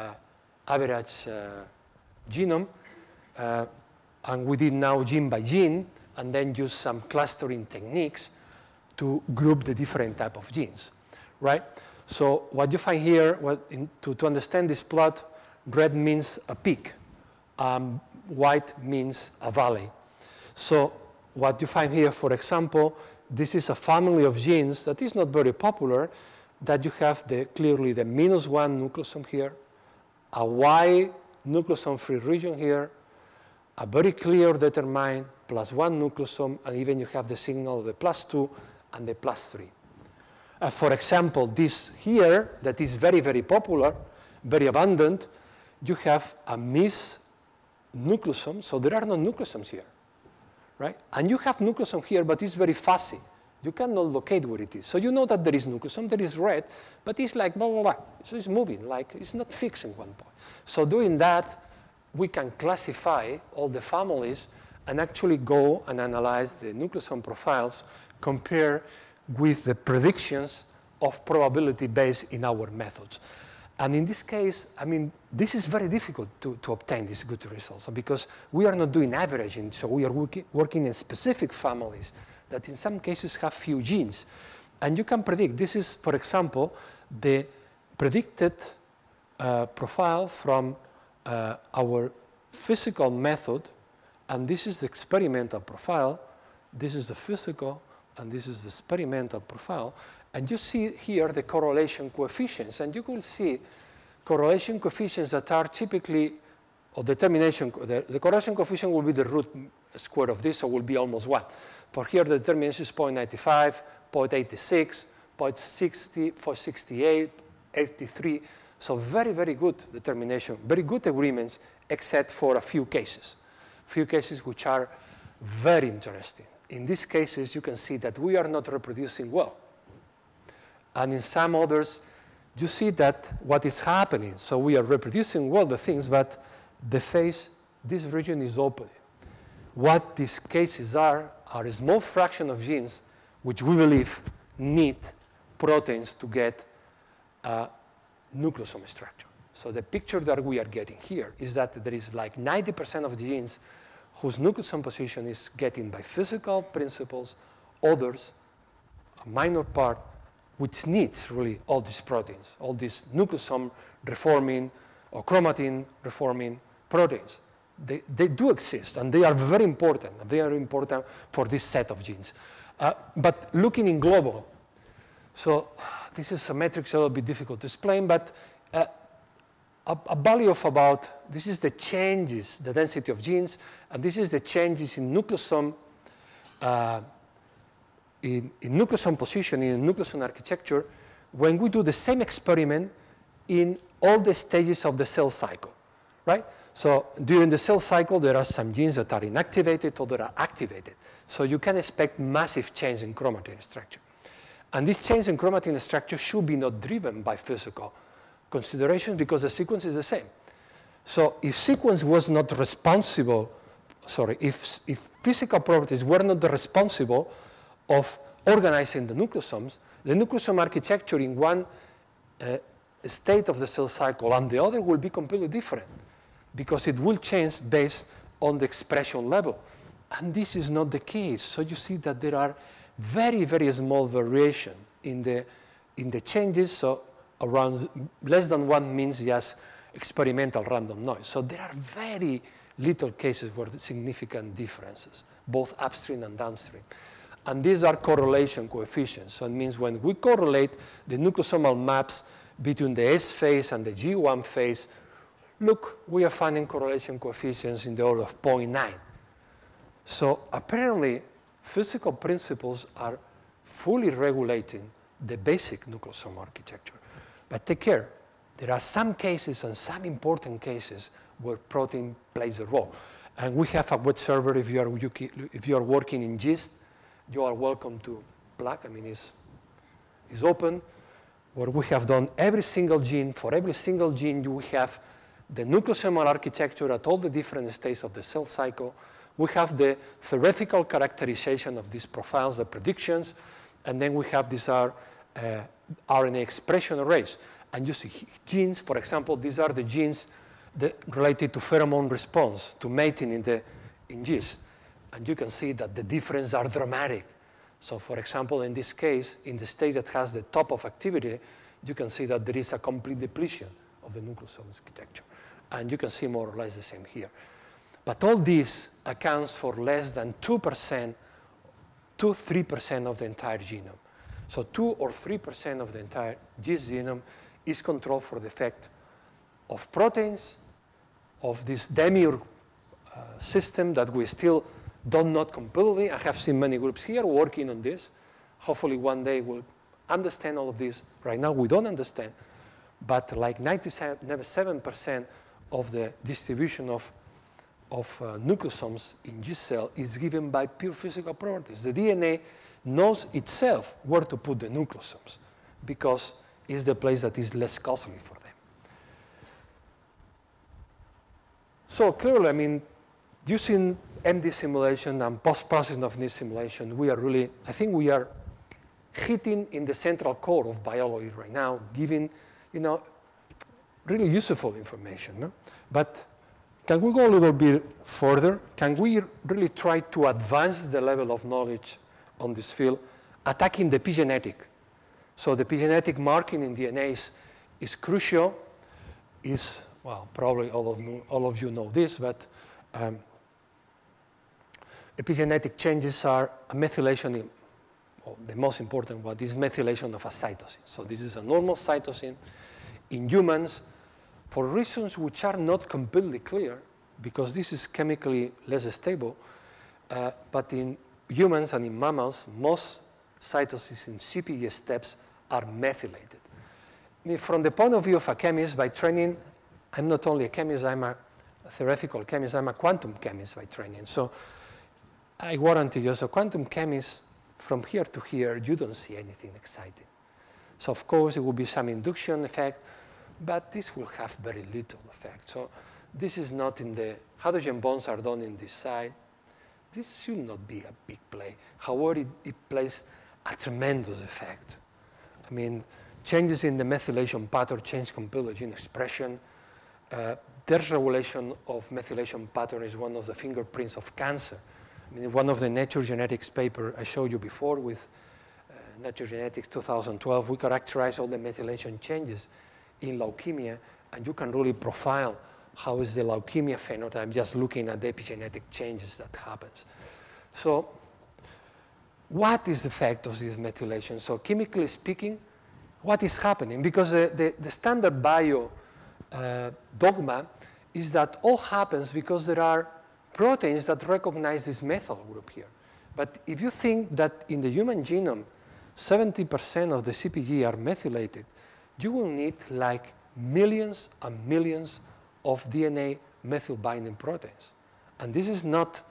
[SPEAKER 2] genome, and we did now gene by gene, and then use some clustering techniques to group the different type of genes, right? So what you find here, to understand this plot, red means a peak, white means a valley. So what you find here, for example, this is a family of genes that is not very popular, that you have clearly the -1 nucleosome here, a Y nucleosome-free region here, a very clear determined +1 nucleosome, and even you have the signal of the +2 and the +3. For example, this here, that is very, very popular, very abundant, you have a mis nucleosome, so there are no nucleosomes here, right? And you have nucleosome here, but it's very fuzzy. You cannot locate where it is. So you know that there is nucleosome, there is red, but it's like blah, blah, blah. So it's moving, like it's not fixed in one point. So doing that, we can classify all the families and actually go and analyze the nucleosome profiles, compare with the predictions of probability based in our methods. And in this case, I mean, this is very difficult to obtain these good results because we are not doing averaging, so we are working in specific families that in some cases have few genes. And you can predict, this is, for example, the predicted profile from our physical method, and this is the experimental profile, this is the physical, and this is the experimental profile. And you see here the correlation coefficients, and you will see correlation coefficients that are typically, or determination, the correlation coefficient will be the root square of this, so will be almost 1. For here, the determination is 0.95, 0.86, 0.60, 0.68, 83. So very, very good determination, very good agreements, except for a few cases which are very interesting. In these cases, you can see that we are not reproducing well. And in some others, you see that what is happening. So we are reproducing well the things, but the phase, this region is open. What these cases are a small fraction of genes which we believe need proteins to get a nucleosome structure. So the picture that we are getting here is that there is like 90% of the genes whose nucleosome position is getting by physical principles, others, a minor part, which needs really all these proteins, all these nucleosome reforming or chromatin reforming proteins. They do exist, and they are very important. They are important for this set of genes. But looking in global, so this is a matrix a little bit difficult to explain, but a value of about, this is the changes, the density of genes, and this is the changes in nucleosome, in nucleosome position, in nucleosome architecture, when we do the same experiment in all the stages of the cell cycle, right? So during the cell cycle, there are some genes that are inactivated or that are activated. So you can expect massive change in chromatin structure. And this change in chromatin structure should be not driven by physical considerations because the sequence is the same. So if sequence was not responsible, if physical properties were not responsible of organizing the nucleosomes, the nucleosome architecture in one state of the cell cycle and the other will be completely different because it will change based on the expression level. And this is not the case. So you see that there are very, very small variation in the changes. So around less than 1 means just experimental random noise. So there are very little cases where the significant differences, both upstream and downstream. And these are correlation coefficients. So it means when we correlate the nucleosomal maps between the S phase and the G1 phase, look, we are finding correlation coefficients in the order of 0.9. So apparently, physical principles are fully regulating the basic nucleosomal architecture. But take care, there are some cases and some important cases where protein plays a role. And we have a web server. If you are working in GIST, you are welcome to plug. I mean, it's open, where we have done every single gene. For every single gene, you have the nucleosomal architecture at all the different stages of the cell cycle. We have the theoretical characterization of these profiles, the predictions, and then we have these are RNA expression arrays. And you see genes, for example, these are the genes that related to pheromone response, to mating in GIST. And you can see that the differences are dramatic. So for example, in this case, in the stage that has the top of activity, you can see that there is a complete depletion of the nucleosomal architecture. And you can see more or less the same here. But all this accounts for less than 2%, 2-3% of the entire genome. So 2 or 3% of the entire GIST genome is controlled for the effect of proteins, of this demiurge system that we still don't know completely. I have seen many groups here working on this. Hopefully one day we'll understand all of this. Right now we don't understand. But like 97% of the distribution of nucleosomes in GIST cell is given by pure physical properties. The DNA knows itself where to put the nucleosomes because it's the place that is less costly for them. So clearly, I mean, using MD simulation and post-processing of this simulation, we are really, I think we are hitting in the central core of biology right now, giving, really useful information. No? But can we go a little bit further? Can we really try to advance the level of knowledge on this field, attacking the epigenetic? So the epigenetic marking in DNA is crucial. Well, probably all of you know this, but epigenetic changes are a methylation the most important one is methylation of a cytosine. So this is a normal cytosine. In humans, for reasons which are not completely clear, because this is chemically less stable, but in humans and in mammals, most cytosines in CPG steps are methylated. I mean, from the point of view of a chemist, by training, I'm not only a chemist, I'm a theoretical chemist, I'm a quantum chemist by training. So I warranty you, as a quantum chemist, from here to here, you don't see anything exciting. So of course, it will be some induction effect, but this will have very little effect. So this is not in the hydrogen bonds are done in this side. This should not be a big play. However, it plays a tremendous effect. I mean, changes in the methylation pattern change completely gene expression. Dysregulation of methylation pattern is one of the fingerprints of cancer. I mean, one of the Nature Genetics paper I showed you before with Nature Genetics 2012, we characterize all the methylation changes in leukemia, and you can really profile how is the leukemia phenotype just looking at the epigenetic changes that happens. So what is the effect of this methylation? So chemically speaking, what is happening? Because the standard bio dogma is that all happens because there are proteins that recognize this methyl group here. But if you think that in the human genome, 70% of the CPG are methylated, you will need like millions and millions of DNA methyl binding proteins. And this is not,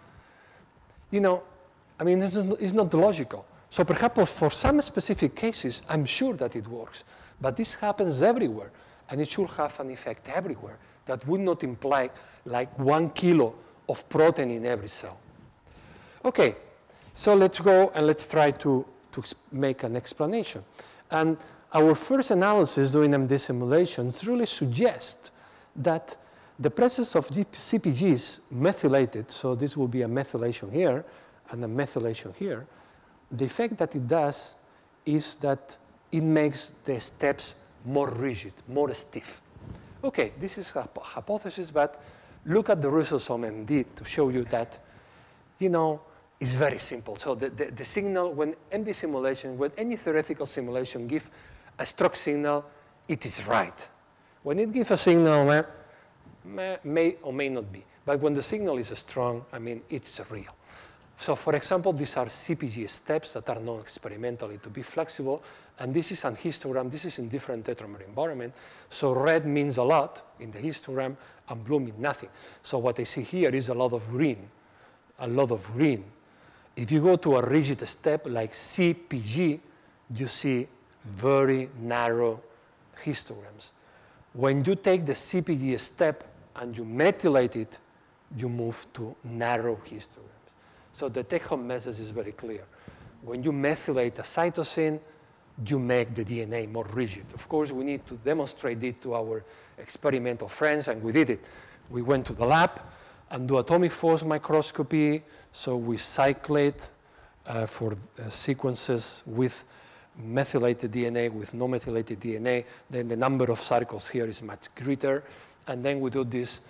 [SPEAKER 2] I mean, it's not logical. So perhaps for some specific cases, I'm sure that it works. But this happens everywhere, and it should have an effect everywhere. That would not imply like 1 kilo of protein in every cell. Okay, so let's go and let's try to make an explanation. And our first analysis doing MD simulations really suggests that the presence of CPGs methylated, so this will be a methylation here and a methylation here, the effect that it does is that it makes the steps more rigid, more stiff. Okay, this is a hypothesis, but look at the results of MD to show you that, it's very simple. So the signal, when MD simulation, when any theoretical simulation gives a stroke signal, it is right. When it gives a signal, may or may not be. But when the signal is strong, I mean, it's real. So for example, these are CPG steps that are known experimentally to be flexible. And this is an histogram. This is in different tetramer environment. So red means a lot in the histogram, and blue means nothing. So what I see here is a lot of green, a lot of green. If you go to a rigid step like CPG, you see very narrow histograms. When you take the CPG step and you methylate it, you move to narrow histograms. So the take-home message is very clear. When you methylate a cytosine, you make the DNA more rigid. Of course, we need to demonstrate it to our experimental friends, and we did it. We went to the lab and do atomic force microscopy. So we cyclate for sequences with methylated DNA, with no methylated DNA. Then the number of circles here is much greater. And then we do this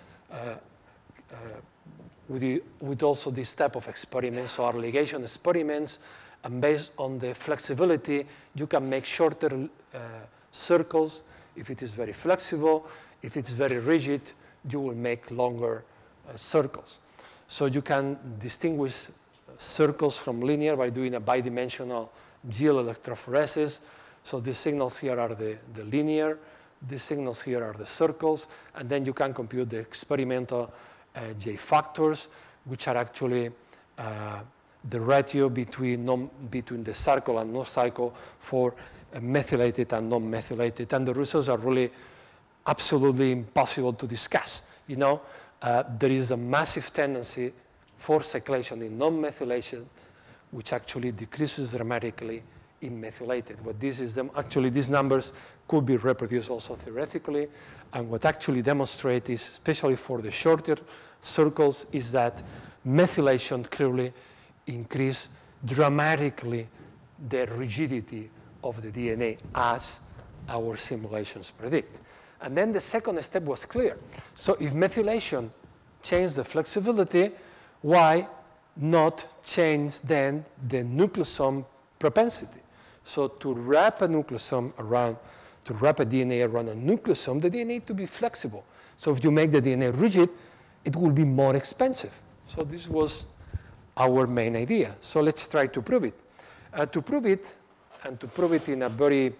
[SPEAKER 2] with also this type of experiments, so our ligation experiments, and based on the flexibility, you can make shorter circles if it is very flexible. If it's very rigid, you will make longer circles. So you can distinguish circles from linear by doing a bidimensional GL electrophoresis. So these signals here are the linear, these signals here are the circles, and then you can compute the experimental J factors, which are actually the ratio between the circle and no circle for methylated and non-methylated. And the results are really absolutely impossible to discuss. You know, there is a massive tendency for cyclation in non-methylation, which actually decreases dramatically in methylated. What this is, actually these numbers could be reproduced also theoretically. And what actually demonstrates is, especially for the shorter circles, is that methylation clearly increases dramatically the rigidity of the DNA as our simulations predict. And then the second step was clear. So if methylation changed the flexibility, why not change then the nucleosome propensity? So to wrap a nucleosome around, to wrap a DNA around a nucleosome, the DNA needs to be flexible. So if you make the DNA rigid, it will be more expensive. So this was our main idea. So let's try to prove it. To prove it, and to prove it in a very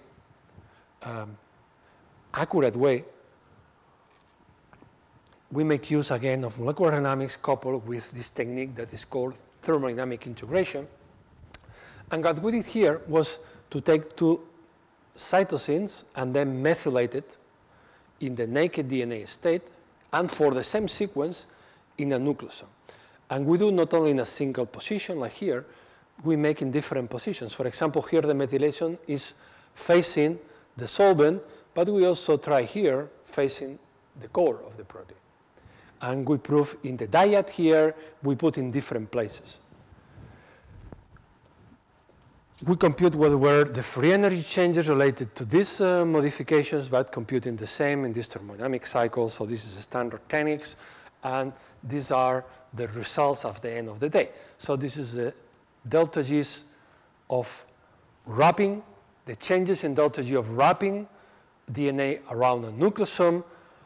[SPEAKER 2] accurate way, we make use again of molecular dynamics coupled with this technique that is called thermodynamic integration. And what we did here was to take two cytosines and then methylate it in the naked DNA state, and for the same sequence in a nucleosome. And we do not only in a single position like here, we make in different positions. For example, here the methylation is facing the solvent, but we also try here facing the core of the protein. And we prove in the dyad here, we put in different places. We compute what were the free energy changes related to these modifications, but computing the same in this thermodynamic cycle. So this is standard techniques, and these are the results of the end of the day. So this is the delta G's of wrapping, the changes in delta G of wrapping DNA around a nucleosome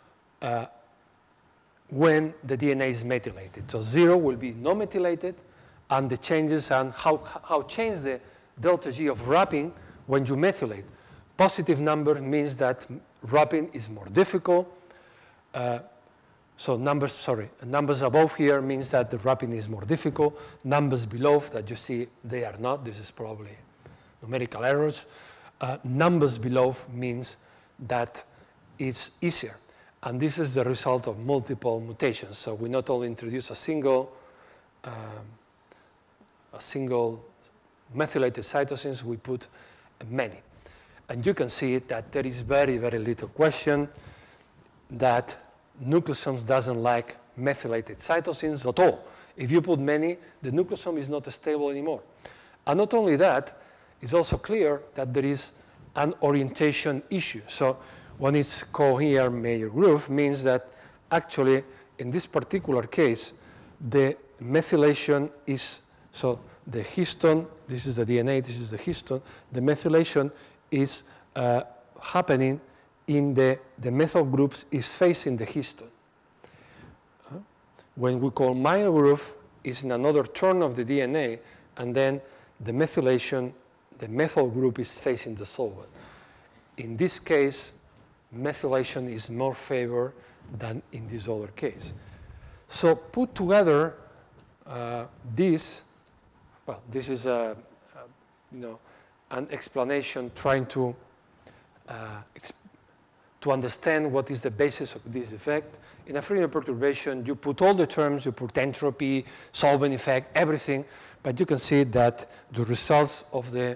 [SPEAKER 2] when the DNA is methylated. So 0 will be non methylated, and the changes and how change the delta G of wrapping when you methylate. Positive number means that wrapping is more difficult. So numbers above here means that the wrapping is more difficult. Numbers below that you see, they are not. This is probably numerical errors. Numbers below means that it's easier. And this is the result of multiple mutations. So we not only introduce a single methylated cytosines, we put many. And you can see that there is very, very little question that nucleosomes doesn't like methylated cytosines at all. If you put many, the nucleosome is not stable anymore. And not only that, it's also clear that there is an orientation issue. So when it's called here major groove, means that actually in this particular case, the methylation is, so the histone, this is the DNA, this is the histone, the methylation is happening in the methyl groups is facing the histone. when we call methyl group is in another turn of the DNA, and then the methylation, the methyl group is facing the solvent. In this case, methylation is more favored than in this other case. So put together this, well, this is an explanation trying to understand what is the basis of this effect. In a Fourier perturbation, you put all the terms, you put entropy, solvent effect, everything, but you can see that the results of the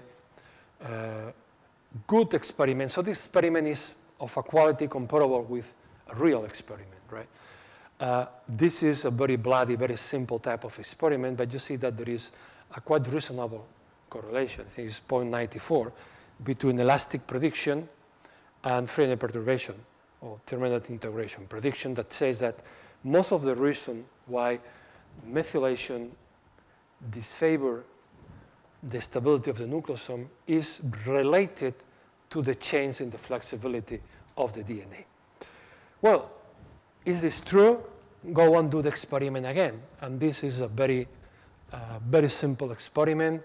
[SPEAKER 2] good experiment, so this experiment is of a quality comparable with a real experiment, right? This is a very bloody, very simple type of experiment, but you see that there is a quite reasonable correlation. I think it's 0.94 between elastic prediction and Fourier perturbation, or thermodynamic integration prediction, that says that most of the reason why methylation disfavor the stability of the nucleosome is related to the change in the flexibility of the DNA. Well, is this true? Go and do the experiment again. And this is a very simple experiment.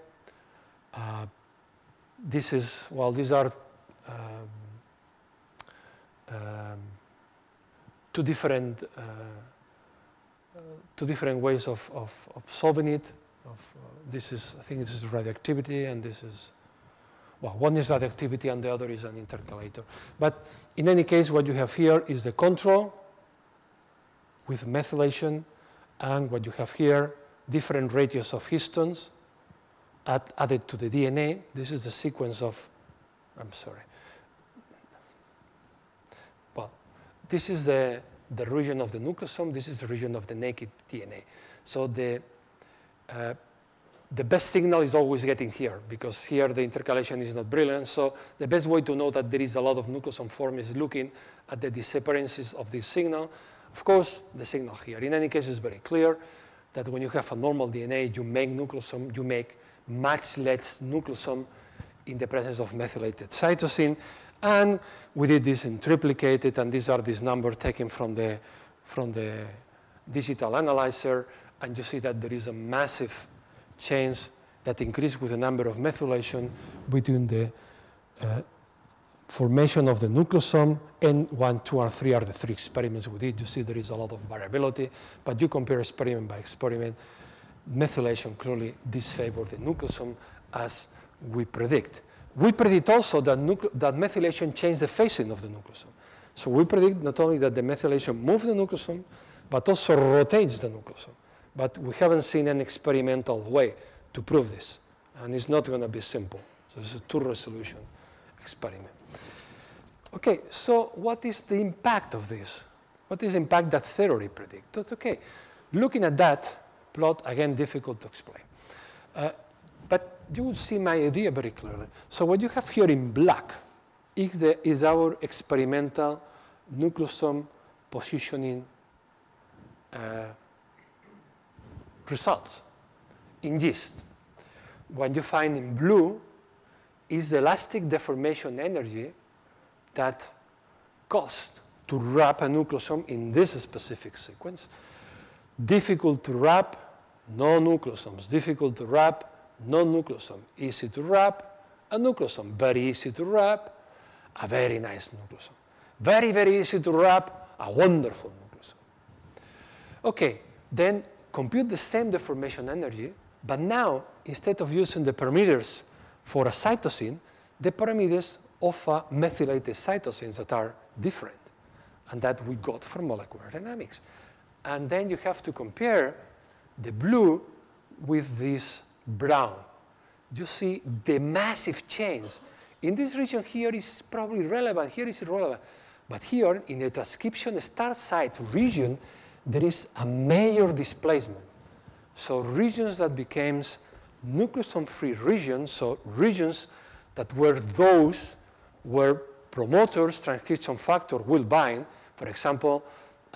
[SPEAKER 2] These are two different ways of solving it. I think this is radioactivity, and this is, well, one is radioactivity and the other is an intercalator. But in any case, what you have here is the control with methylation, and what you have here, different ratios of histones added to the DNA. This is the sequence of, I'm sorry. Well, this is the region of the nucleosome. This is the region of the naked DNA. So the best signal is always getting here, because here the intercalation is not brilliant. So the best way to know that there is a lot of nucleosome form is looking at the disappearances of this signal. Of course, the signal here. In any case, it's very clear that when you have a normal DNA, you make nucleosome, you make much less nucleosome in the presence of methylated cytosine. And we did this in triplicated, and these are these numbers taken from the digital analyzer, and you see that there is a massive change that increases with the number of methylation between the formation of the nucleosome, and 1, 2, and 3 are the 3 experiments we did. You see there is a lot of variability, but you compare experiment by experiment, methylation clearly disfavors the nucleosome as we predict. We predict also that methylation changes the phasing of the nucleosome. So we predict not only that the methylation moves the nucleosome, but also rotates the nucleosome. But we haven't seen an experimental way to prove this, and it's not going to be simple. So it's a 2-resolution experiment. Okay, so what is the impact of this? What is the impact that theory predicts? That's okay. Looking at that plot, again, difficult to explain. But you will see my idea very clearly. So what you have here in black is our experimental nucleosome positioning results in yeast. What you find in blue is the elastic deformation energy that cost to wrap a nucleosome in this specific sequence. Difficult to wrap, no nucleosomes. Difficult to wrap, no nucleosome. Easy to wrap, a nucleosome. Very easy to wrap, a very nice nucleosome. Very, very easy to wrap, a wonderful nucleosome. Okay, then compute the same deformation energy, but now, instead of using the parameters for a cytosine, the parameters of a methylated cytosines that are different, and that we got from molecular dynamics. And then you have to compare the blue with this brown. You see the massive change. In this region here is probably relevant, here is irrelevant. But here, in the transcription start site region, there is a major displacement. So regions that became nucleosome-free regions, so regions that were those where promoters, transcription factor will bind. For example,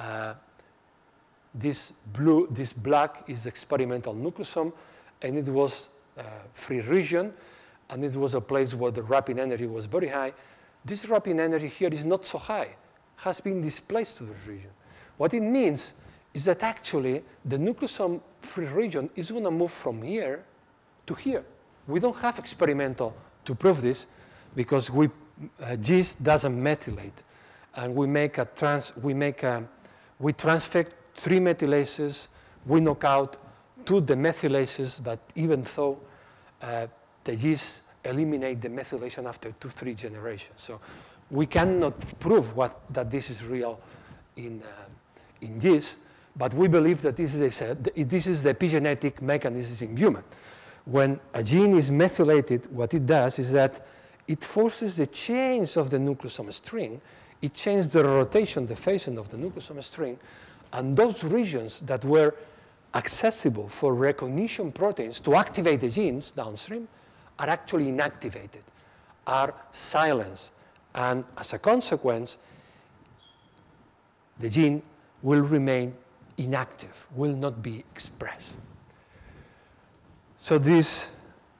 [SPEAKER 2] this black is the experimental nucleosome, and it was a free region, and it was a place where the wrapping energy was very high. This wrapping energy here is not so high, has been displaced to this region. What it means is that actually the nucleosome-free region is going to move from here to here. We don't have experimental to prove this because yeast doesn't methylate, and we transfect 3 methylases. We knock out 2 demethylases, but even though the yeast eliminate the methylation after 2-3 generations. So we cannot prove that this is real in yeast, but we believe that this is the epigenetic mechanism in human. When a gene is methylated, what it does is that it forces the change of the nucleosome string. It changes the rotation, the phasing of the nucleosome string, and those regions that were accessible for recognition proteins to activate the genes downstream are actually inactivated, are silenced, and as a consequence, the gene will remain inactive, will not be expressed. So this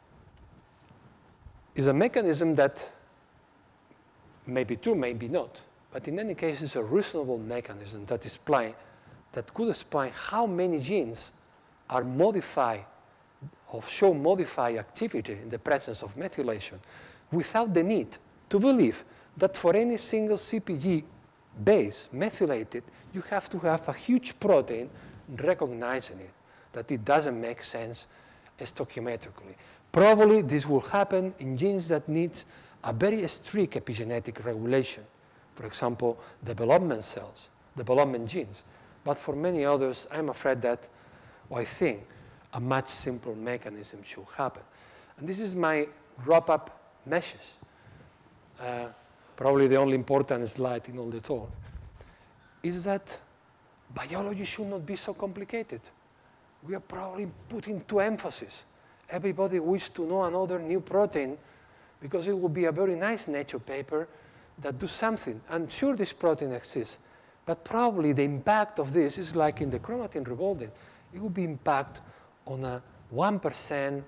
[SPEAKER 2] is a mechanism that may be true, may be not, but in any case, it's a reasonable mechanism that could explain how many genes are modified or show modified activity in the presence of methylation without the need to believe that for any single CpG base methylated, you have to have a huge protein recognizing it, that it doesn't make sense stoichiometrically. Probably this will happen in genes that need a very strict epigenetic regulation. For example, development cells, development genes. But for many others, I'm afraid that, I think, a much simpler mechanism should happen. And this is my wrap-up message. Probably the only important slide in all the talk, is that biology should not be so complicated. We are probably putting too emphasis. Everybody wishes to know another new protein because it would be a very nice Nature paper that does something. I'm sure this protein exists, but probably the impact of this is like in the chromatin revolving. It would be impact on a 1%,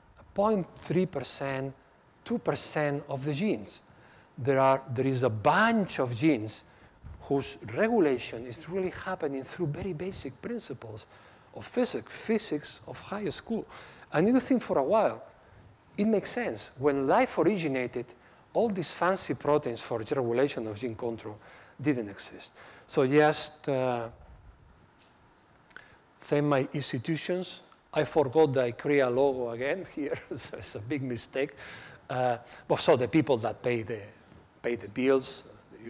[SPEAKER 2] 0.3%, 2% of the genes. There is a bunch of genes whose regulation is really happening through very basic principles of physics of high school. And you think for a while, it makes sense. When life originated, all these fancy proteins for regulation of gene control didn't exist. So just thank my institutions. I forgot that I create a logo again here. So it's a big mistake. But so the people that pay the bills,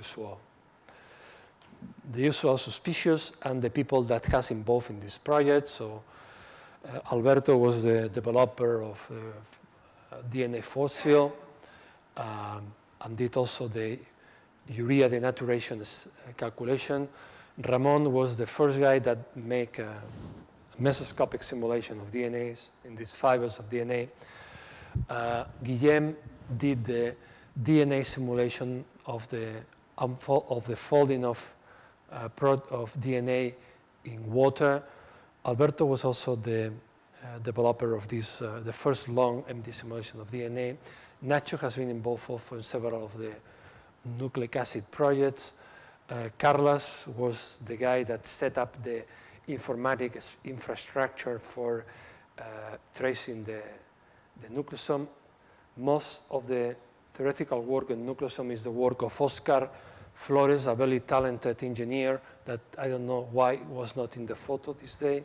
[SPEAKER 2] the usual suspicious, and the people that has involved in this project. So Alberto was the developer of DNA force field and did also the urea denaturation calculation. Ramon was the first guy that make a mesoscopic simulation of DNAs in these fibers of DNA. Guillem did the DNA simulation of the folding of DNA in water. Alberto was also the developer of this, the first long MD simulation of DNA. Nacho has been involved in several of the nucleic acid projects. Carlos was the guy that set up the informatics infrastructure for tracing the nucleosome. Most of the theoretical work on nucleosome is the work of Oscar Flores, a very talented engineer that I don't know why was not in the photo this day.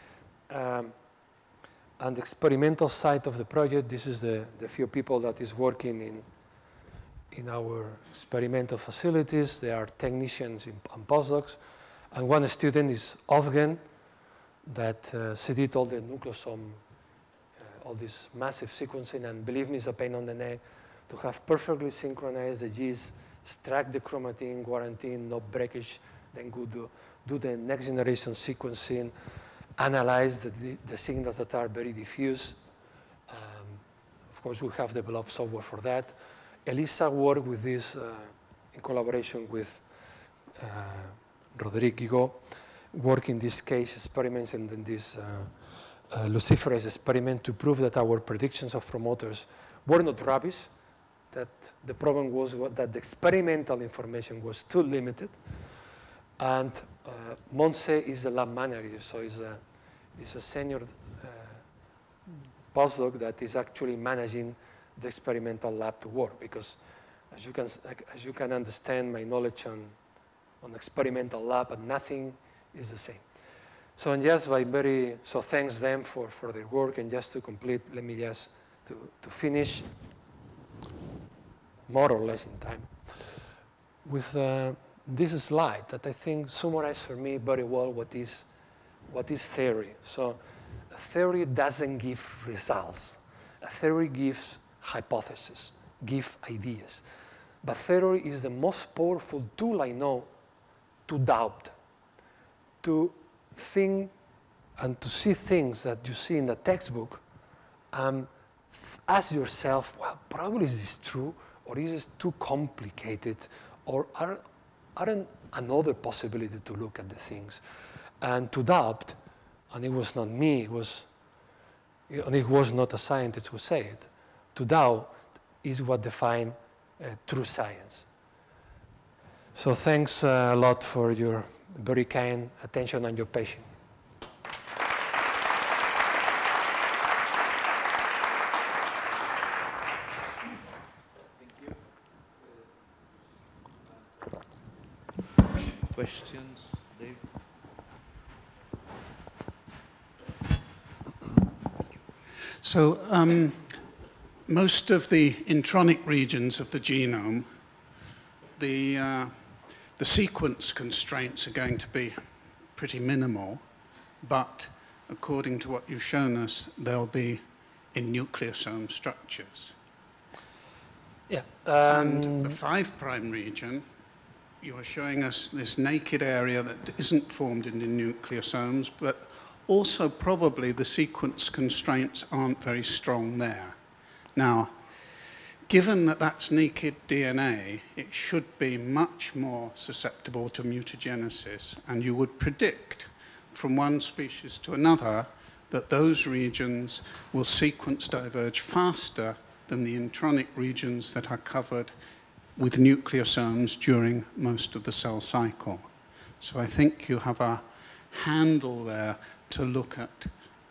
[SPEAKER 2] And the experimental side of the project, this is the few people that is working in our experimental facilities. They are technicians and postdocs. And one student is Ovgen, that did all the nucleosome, all this massive sequencing. And believe me, it's a pain on the neck to have perfectly synchronized the genes, extract the chromatin, guarantee no breakage, then go do the next generation sequencing, analyze the signals that are very diffuse. Of course, we have developed software for that. Elisa worked with this in collaboration with Rodrigo, work in this case experiments and in this luciferase experiment to prove that our predictions of promoters were not rubbish, that the problem was that the experimental information was too limited. And Montse is the lab manager, so he's a senior postdoc that is actually managing the experimental lab to work, because as you can understand, my knowledge on experimental lab and nothing is the same. So and just so thanks them for their work, and just to complete, let me just to finish more or less in time with this slide that I think summarizes for me very well what is theory. So a theory doesn't give results. A theory gives hypotheses, gives ideas. But theory is the most powerful tool I know to doubt, to think and to see things that you see in the textbook, ask yourself, well, probably is this true, or is this too complicated, or aren't another possibility to look at the things? And to doubt, and it was not me, and it was not a scientist who said it, to doubt is what defines true science. So thanks a lot for your very kind attention and your patience.
[SPEAKER 1] Questions, Dave?
[SPEAKER 3] So most of the intronic regions of the genome, the sequence constraints are going to be pretty minimal, but according to what you've shown us, they'll be in nucleosome structures.
[SPEAKER 2] Yeah.
[SPEAKER 3] And the 5' region, you're showing us this naked area that isn't formed in the nucleosomes, but also probably the sequence constraints aren't very strong there. Now, given that that's naked DNA, it should be much more susceptible to mutagenesis, and you would predict from one species to another that those regions will sequence diverge faster than the intronic regions that are covered with nucleosomes during most of the cell cycle. So I think you have a handle there to look at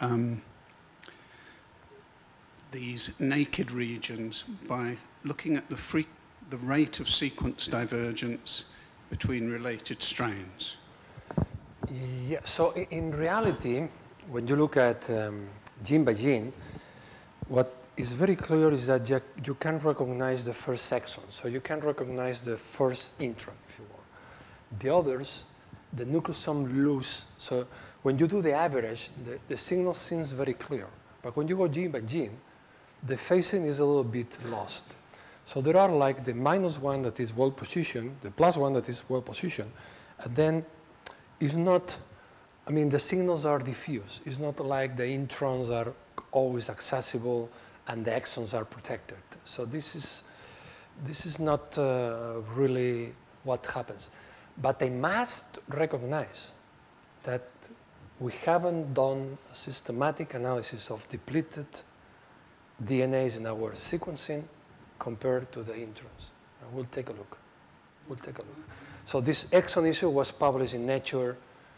[SPEAKER 3] these naked regions by looking at the rate of sequence divergence between related strains.
[SPEAKER 2] Yeah, so in reality, when you look at gene by gene, what is very clear is that you can recognize the first exon. So you can recognize the first intron, if you want. The others, the nucleosome lose. So when you do the average, the signal seems very clear. But when you go gene by gene, the phasing is a little bit lost. So there are like the -1 that is well positioned, the +1 that is well positioned, and then it's not, I mean, the signals are diffuse. It's not like the introns are always accessible and the exons are protected. So this is not really what happens. But I must recognize that we haven't done a systematic analysis of depleted DNAs in our sequencing compared to the introns. And we'll take a look. So this exon issue was published in Nature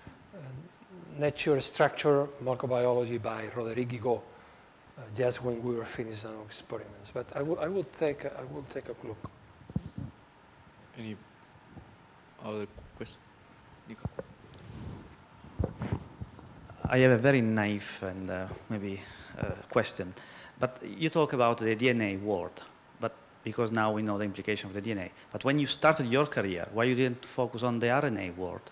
[SPEAKER 2] Structure Microbiology by Roderick Guigaud, just when we were finished our experiments. But I will take a look.
[SPEAKER 1] Any other questions? Nico?
[SPEAKER 4] I have a very naive and maybe question. But you talk about the DNA world, but because now we know the implication of the DNA. But when you started your career, why you didn't focus on the RNA world?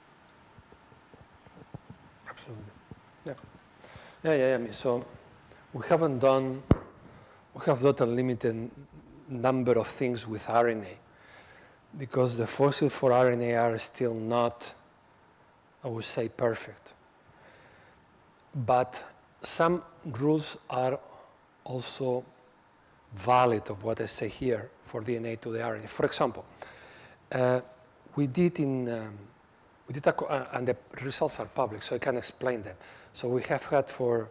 [SPEAKER 2] Absolutely. Yeah. I mean, so we have done a limited number of things with RNA because the fossils for RNA are still not, I would say, perfect. But some rules are also valid of what I say here for DNA to the RNA. For example, we did, and the results are public, so I can explain them. So we have had for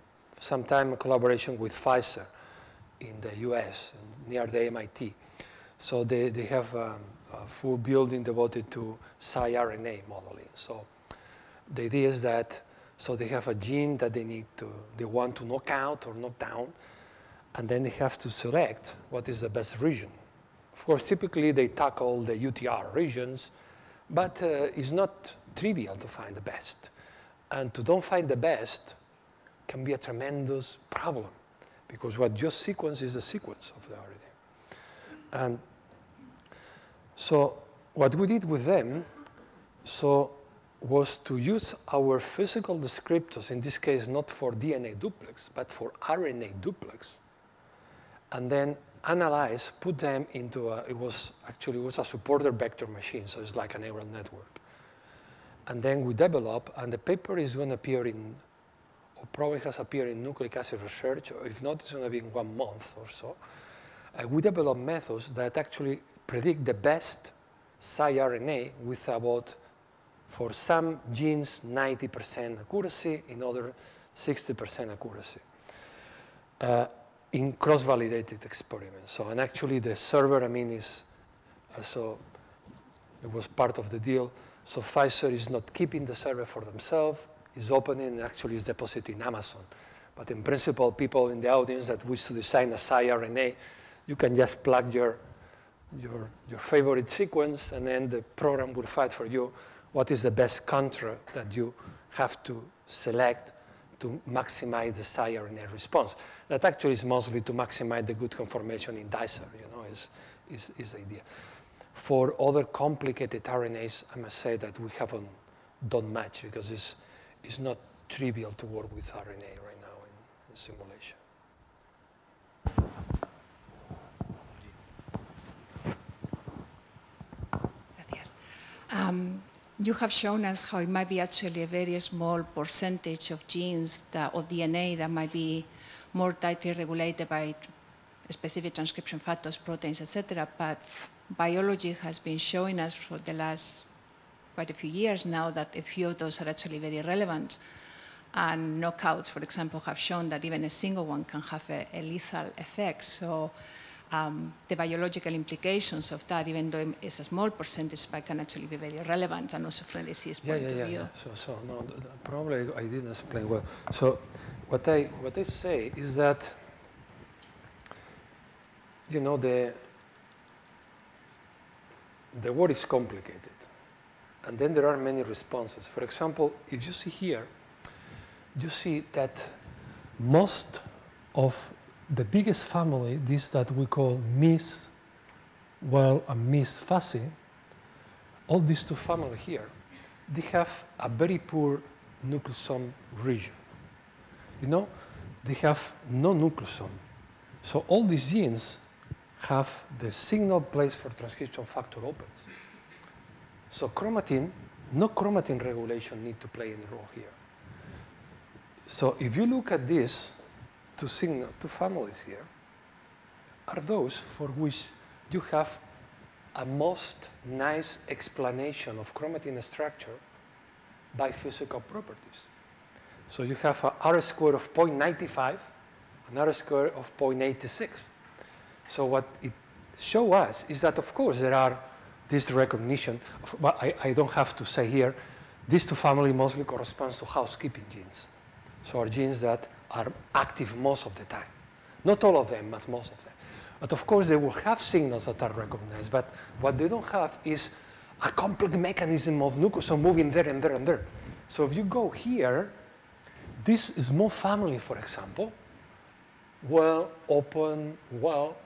[SPEAKER 2] some time a collaboration with Pfizer in the US, near the MIT. So they have a full building devoted to siRNA modeling. So the idea is that, so they have a gene that they want to knock out or knock down, and then they have to select what is the best region. Of course, typically they tackle the UTR regions, but it's not trivial to find the best. And to don't find the best can be a tremendous problem, because what you sequence is the sequence of the RNA. And so what we did with them was to use our physical descriptors, in this case not for DNA duplex, but for RNA duplex, and then analyze, put them into it was a supporter vector machine, so it's like a neural network. And then we develop, and the paper is going to appear in, or probably has appeared in Nucleic Acid Research, or if not, it's going to be in 1 month or so. We develop methods that actually predict the best siRNA with about, for some genes, 90% accuracy, in other 60% accuracy, in cross-validated experiments. So, and actually the server, is, so it was part of the deal. So Pfizer is not keeping the server for themselves, is opening and actually is depositing Amazon. But in principle, people in the audience that wish to design a siRNA, you can just plug your favorite sequence, and then the program will find for you what is the best contra that you have to select to maximize the siRNA response. That actually is mostly to maximize the good conformation in dicer, is the idea. For other complicated RNAs, I must say that we haven't done much, because it's not trivial to work with RNA right now in simulation.
[SPEAKER 5] Gracias. You have shown us how it might be actually a very small percentage of genes or DNA that might be more tightly regulated by specific transcription factors, proteins, etc. But biology has been showing us for the last quite a few years now that a few of those are actually very relevant. And knockouts, for example, have shown that even a single one can have a lethal effect. So the biological implications of that, even though it's a small percentage, but can actually be very relevant, and also from the disease point of view.
[SPEAKER 2] Yeah. So no, probably I didn't explain well. So what I say is that, the world is complicated, and then there are many responses. For example, if you see here, you see that most of the biggest family, this that we call Miss Well and Miss Fuzzy, all these two families here, they have a very poor nucleosome region. They have no nucleosome. So all these genes have the signal place for transcription factor opens. So chromatin, no chromatin regulation need to play any role here. So if you look at these two families here, are those for which you have a most nice explanation of chromatin structure by physical properties. So you have a R square of 0.95, an R square of 0.86. So what it shows us is that, of course, there are this recognition. But I don't have to say here, these two families mostly corresponds to housekeeping genes. So are genes that are active most of the time. Not all of them, but most of them. But of course, they will have signals that are recognized. But what they don't have is a complex mechanism of nucleosome moving there and there and there. So if you go here, this small family, for example, well, open, well,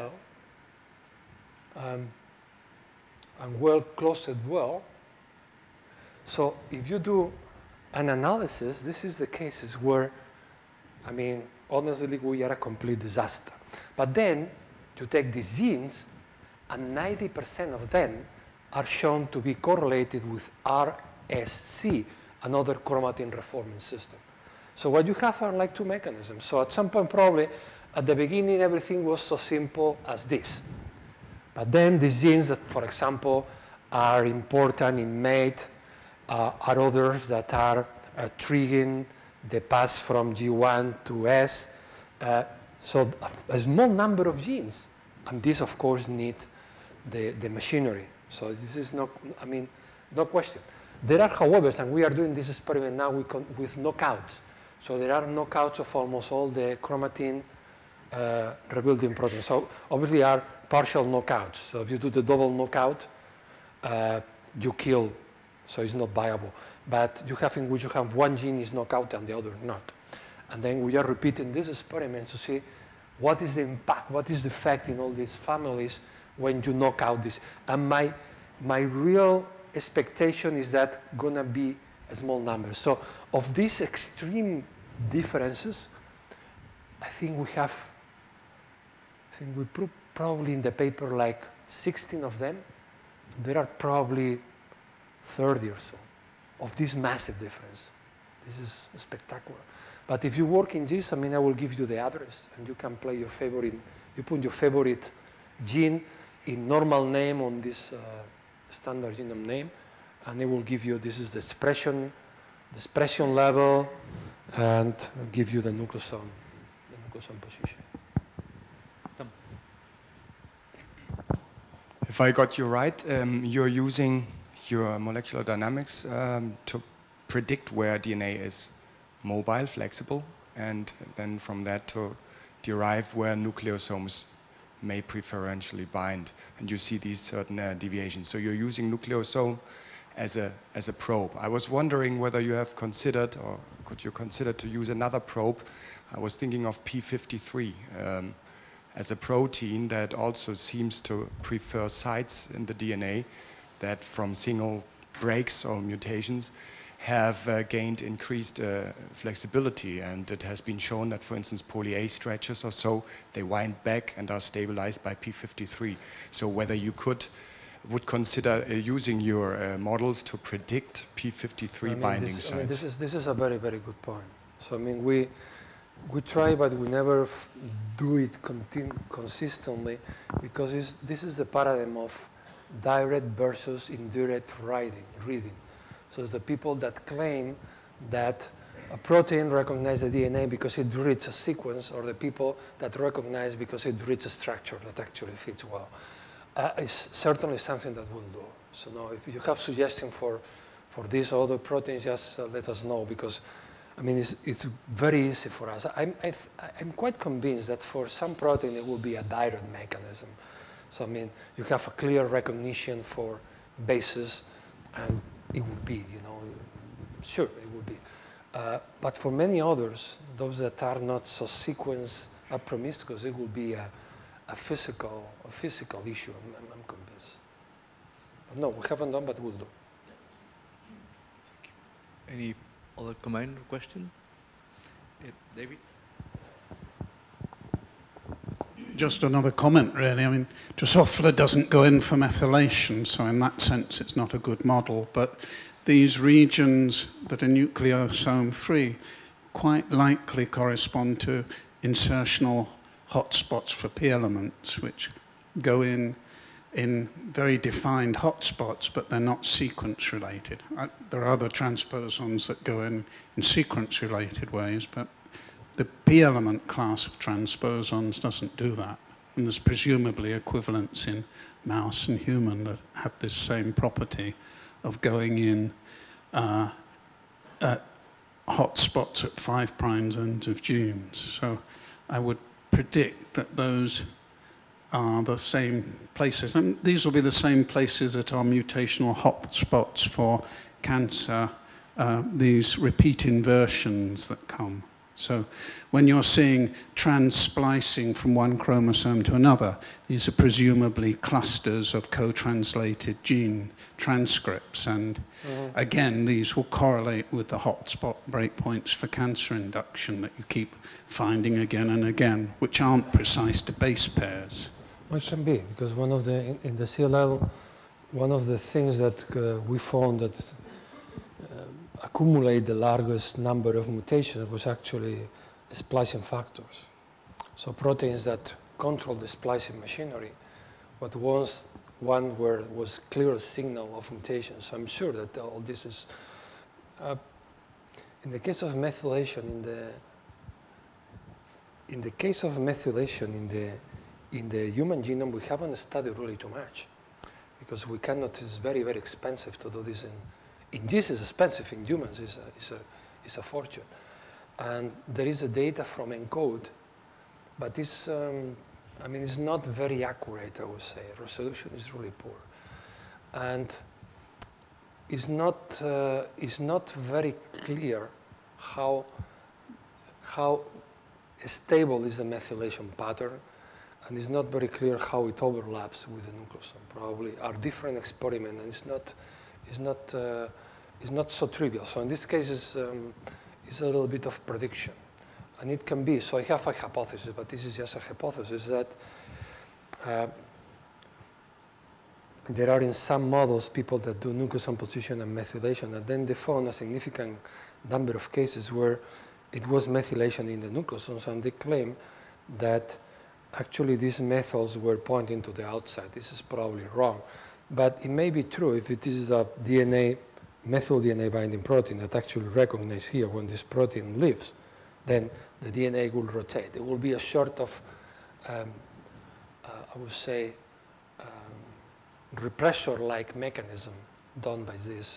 [SPEAKER 2] and well closed well. So if you do an analysis, this is the cases where, honestly, we are a complete disaster. But then you take these genes, and 90% of them are shown to be correlated with RSC, another chromatin reforming system. So what you have are like two mechanisms. So at some point, probably, at the beginning, everything was so simple as this. But then these genes that, for example, are important in MATE are others that are triggering the pass from G1 to S. So a small number of genes. And these, of course, need the machinery. So this is no, I mean, no question. There are, however, and we are doing this experiment now with knockouts. So there are knockouts of almost all the chromatin rebuilding proteins. So obviously are partial knockouts. So if you do the double knockout, you kill, so it's not viable. But you have in which you have one gene is knockout and the other not. And then we are repeating this experiment to see what is the impact, what is the effect in all these families when you knock out this. And my real expectation is that gonna be a small number. So of these extreme differences, I think we put probably in the paper like 16 of them. There are probably 30 or so of this massive difference. This is spectacular. But if you work in this, I mean, I will give you the address and you can play your favorite, you put your favorite gene in normal name on this standard genome name, and it will give you, this is the expression level, and give you the nucleosome position.
[SPEAKER 6] If I got you right, you're using your molecular dynamics to predict where DNA is mobile, flexible, and then from that to derive where nucleosomes may preferentially bind. And you see these certain deviations. So you're using nucleosome as a probe. I was wondering whether you have considered, or could you consider to use another probe? I was thinking of P53 as a protein that also seems to prefer sites in the DNA that from single breaks or mutations have gained increased flexibility, and it has been shown that, for instance, poly-A stretches or so, they wind back and are stabilized by P53. So whether you would consider using your models to predict P53 binding sites.
[SPEAKER 2] I mean, this is a very, very good point. So I mean, we try, but we never do it consistently, because this is the paradigm of direct versus indirect reading. So it's the people that claim that a protein recognizes the DNA because it reads a sequence, or the people that recognize because it reads a structure that actually fits well. It's certainly something that we'll do. So now, if you have suggestions for these other proteins, just let us know, because I mean, it's very easy for us. I'm quite convinced that for some protein it will be a direct mechanism. So I mean, you have a clear recognition for bases, and it would be, you know, sure, it would be. But for many others, those that are not so sequence promiscuous, it will be a physical issue. I'm convinced. But no, we haven't done, but we'll do.
[SPEAKER 1] Any other comment or question? David?
[SPEAKER 3] Just another comment, really. I mean, Drosophila doesn't go in for methylation, so in that sense it's not a good model. But these regions that are nucleosome free quite likely correspond to insertional hotspots for P elements, which go in very defined hotspots, but they're not sequence related. There are other transposons that go in sequence related ways, but the P element class of transposons doesn't do that. And there's presumably equivalents in mouse and human that have this same property of going in at hotspots at 5' ends of genes. So I would predict that those are the same places. And these will be the same places that are mutational hotspots for cancer, these repeat inversions that come. So when you're seeing trans-splicing from one chromosome to another, these are presumably clusters of co-translated gene transcripts. And again, these will correlate with the hotspot breakpoints for cancer induction that you keep finding again and again, which aren't precise to base pairs.
[SPEAKER 2] Well, it can be, because one of the, in the CLL, one of the things that we found that accumulate the largest number of mutations was actually splicing factors. So proteins that control the splicing machinery, but once one where was clear signal of mutations. I'm sure that all this is, in the case of methylation, in the human genome, we haven't studied really too much. because we cannot. It's very, very expensive to do this. In this is expensive. In humans, is a fortune. And there is a data from ENCODE, but this, I mean, it's not very accurate, I would say. Resolution is really poor. And it's not very clear how stable is the methylation pattern, and it's not very clear how it overlaps with the nucleosome. Probably are different experiments, and it's not so trivial. So in this case, it's a little bit of prediction, and it can be. So I have a hypothesis, but this is just a hypothesis that there are in some models people that do nucleosome position and methylation, and then they found a significant number of cases where it was methylation in the nucleosomes, and they claim that actually these methods were pointing to the outside. This is probably wrong, but it may be true if it is a DNA, methyl DNA binding protein that actually recognizes here when this protein leaves, then the DNA will rotate. There will be a sort of, I would say, repressor-like mechanism done by these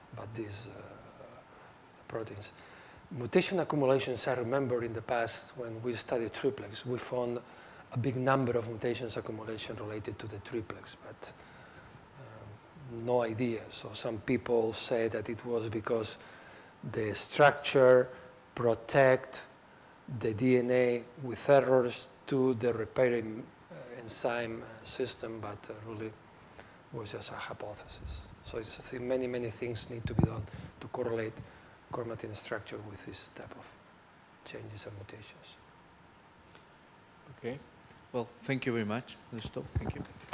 [SPEAKER 2] proteins. Mutation accumulations, I remember in the past when we studied triplex, we found a big number of mutations accumulation related to the triplex, but no idea. So some people say that it was because the structure protect the DNA with errors to the repairing enzyme system, but really was just a hypothesis. So it's, I think many things need to be done to correlate chromatin structure with this type of changes and mutations.
[SPEAKER 1] Okay. Well, thank you very much, Modesto. Thank you.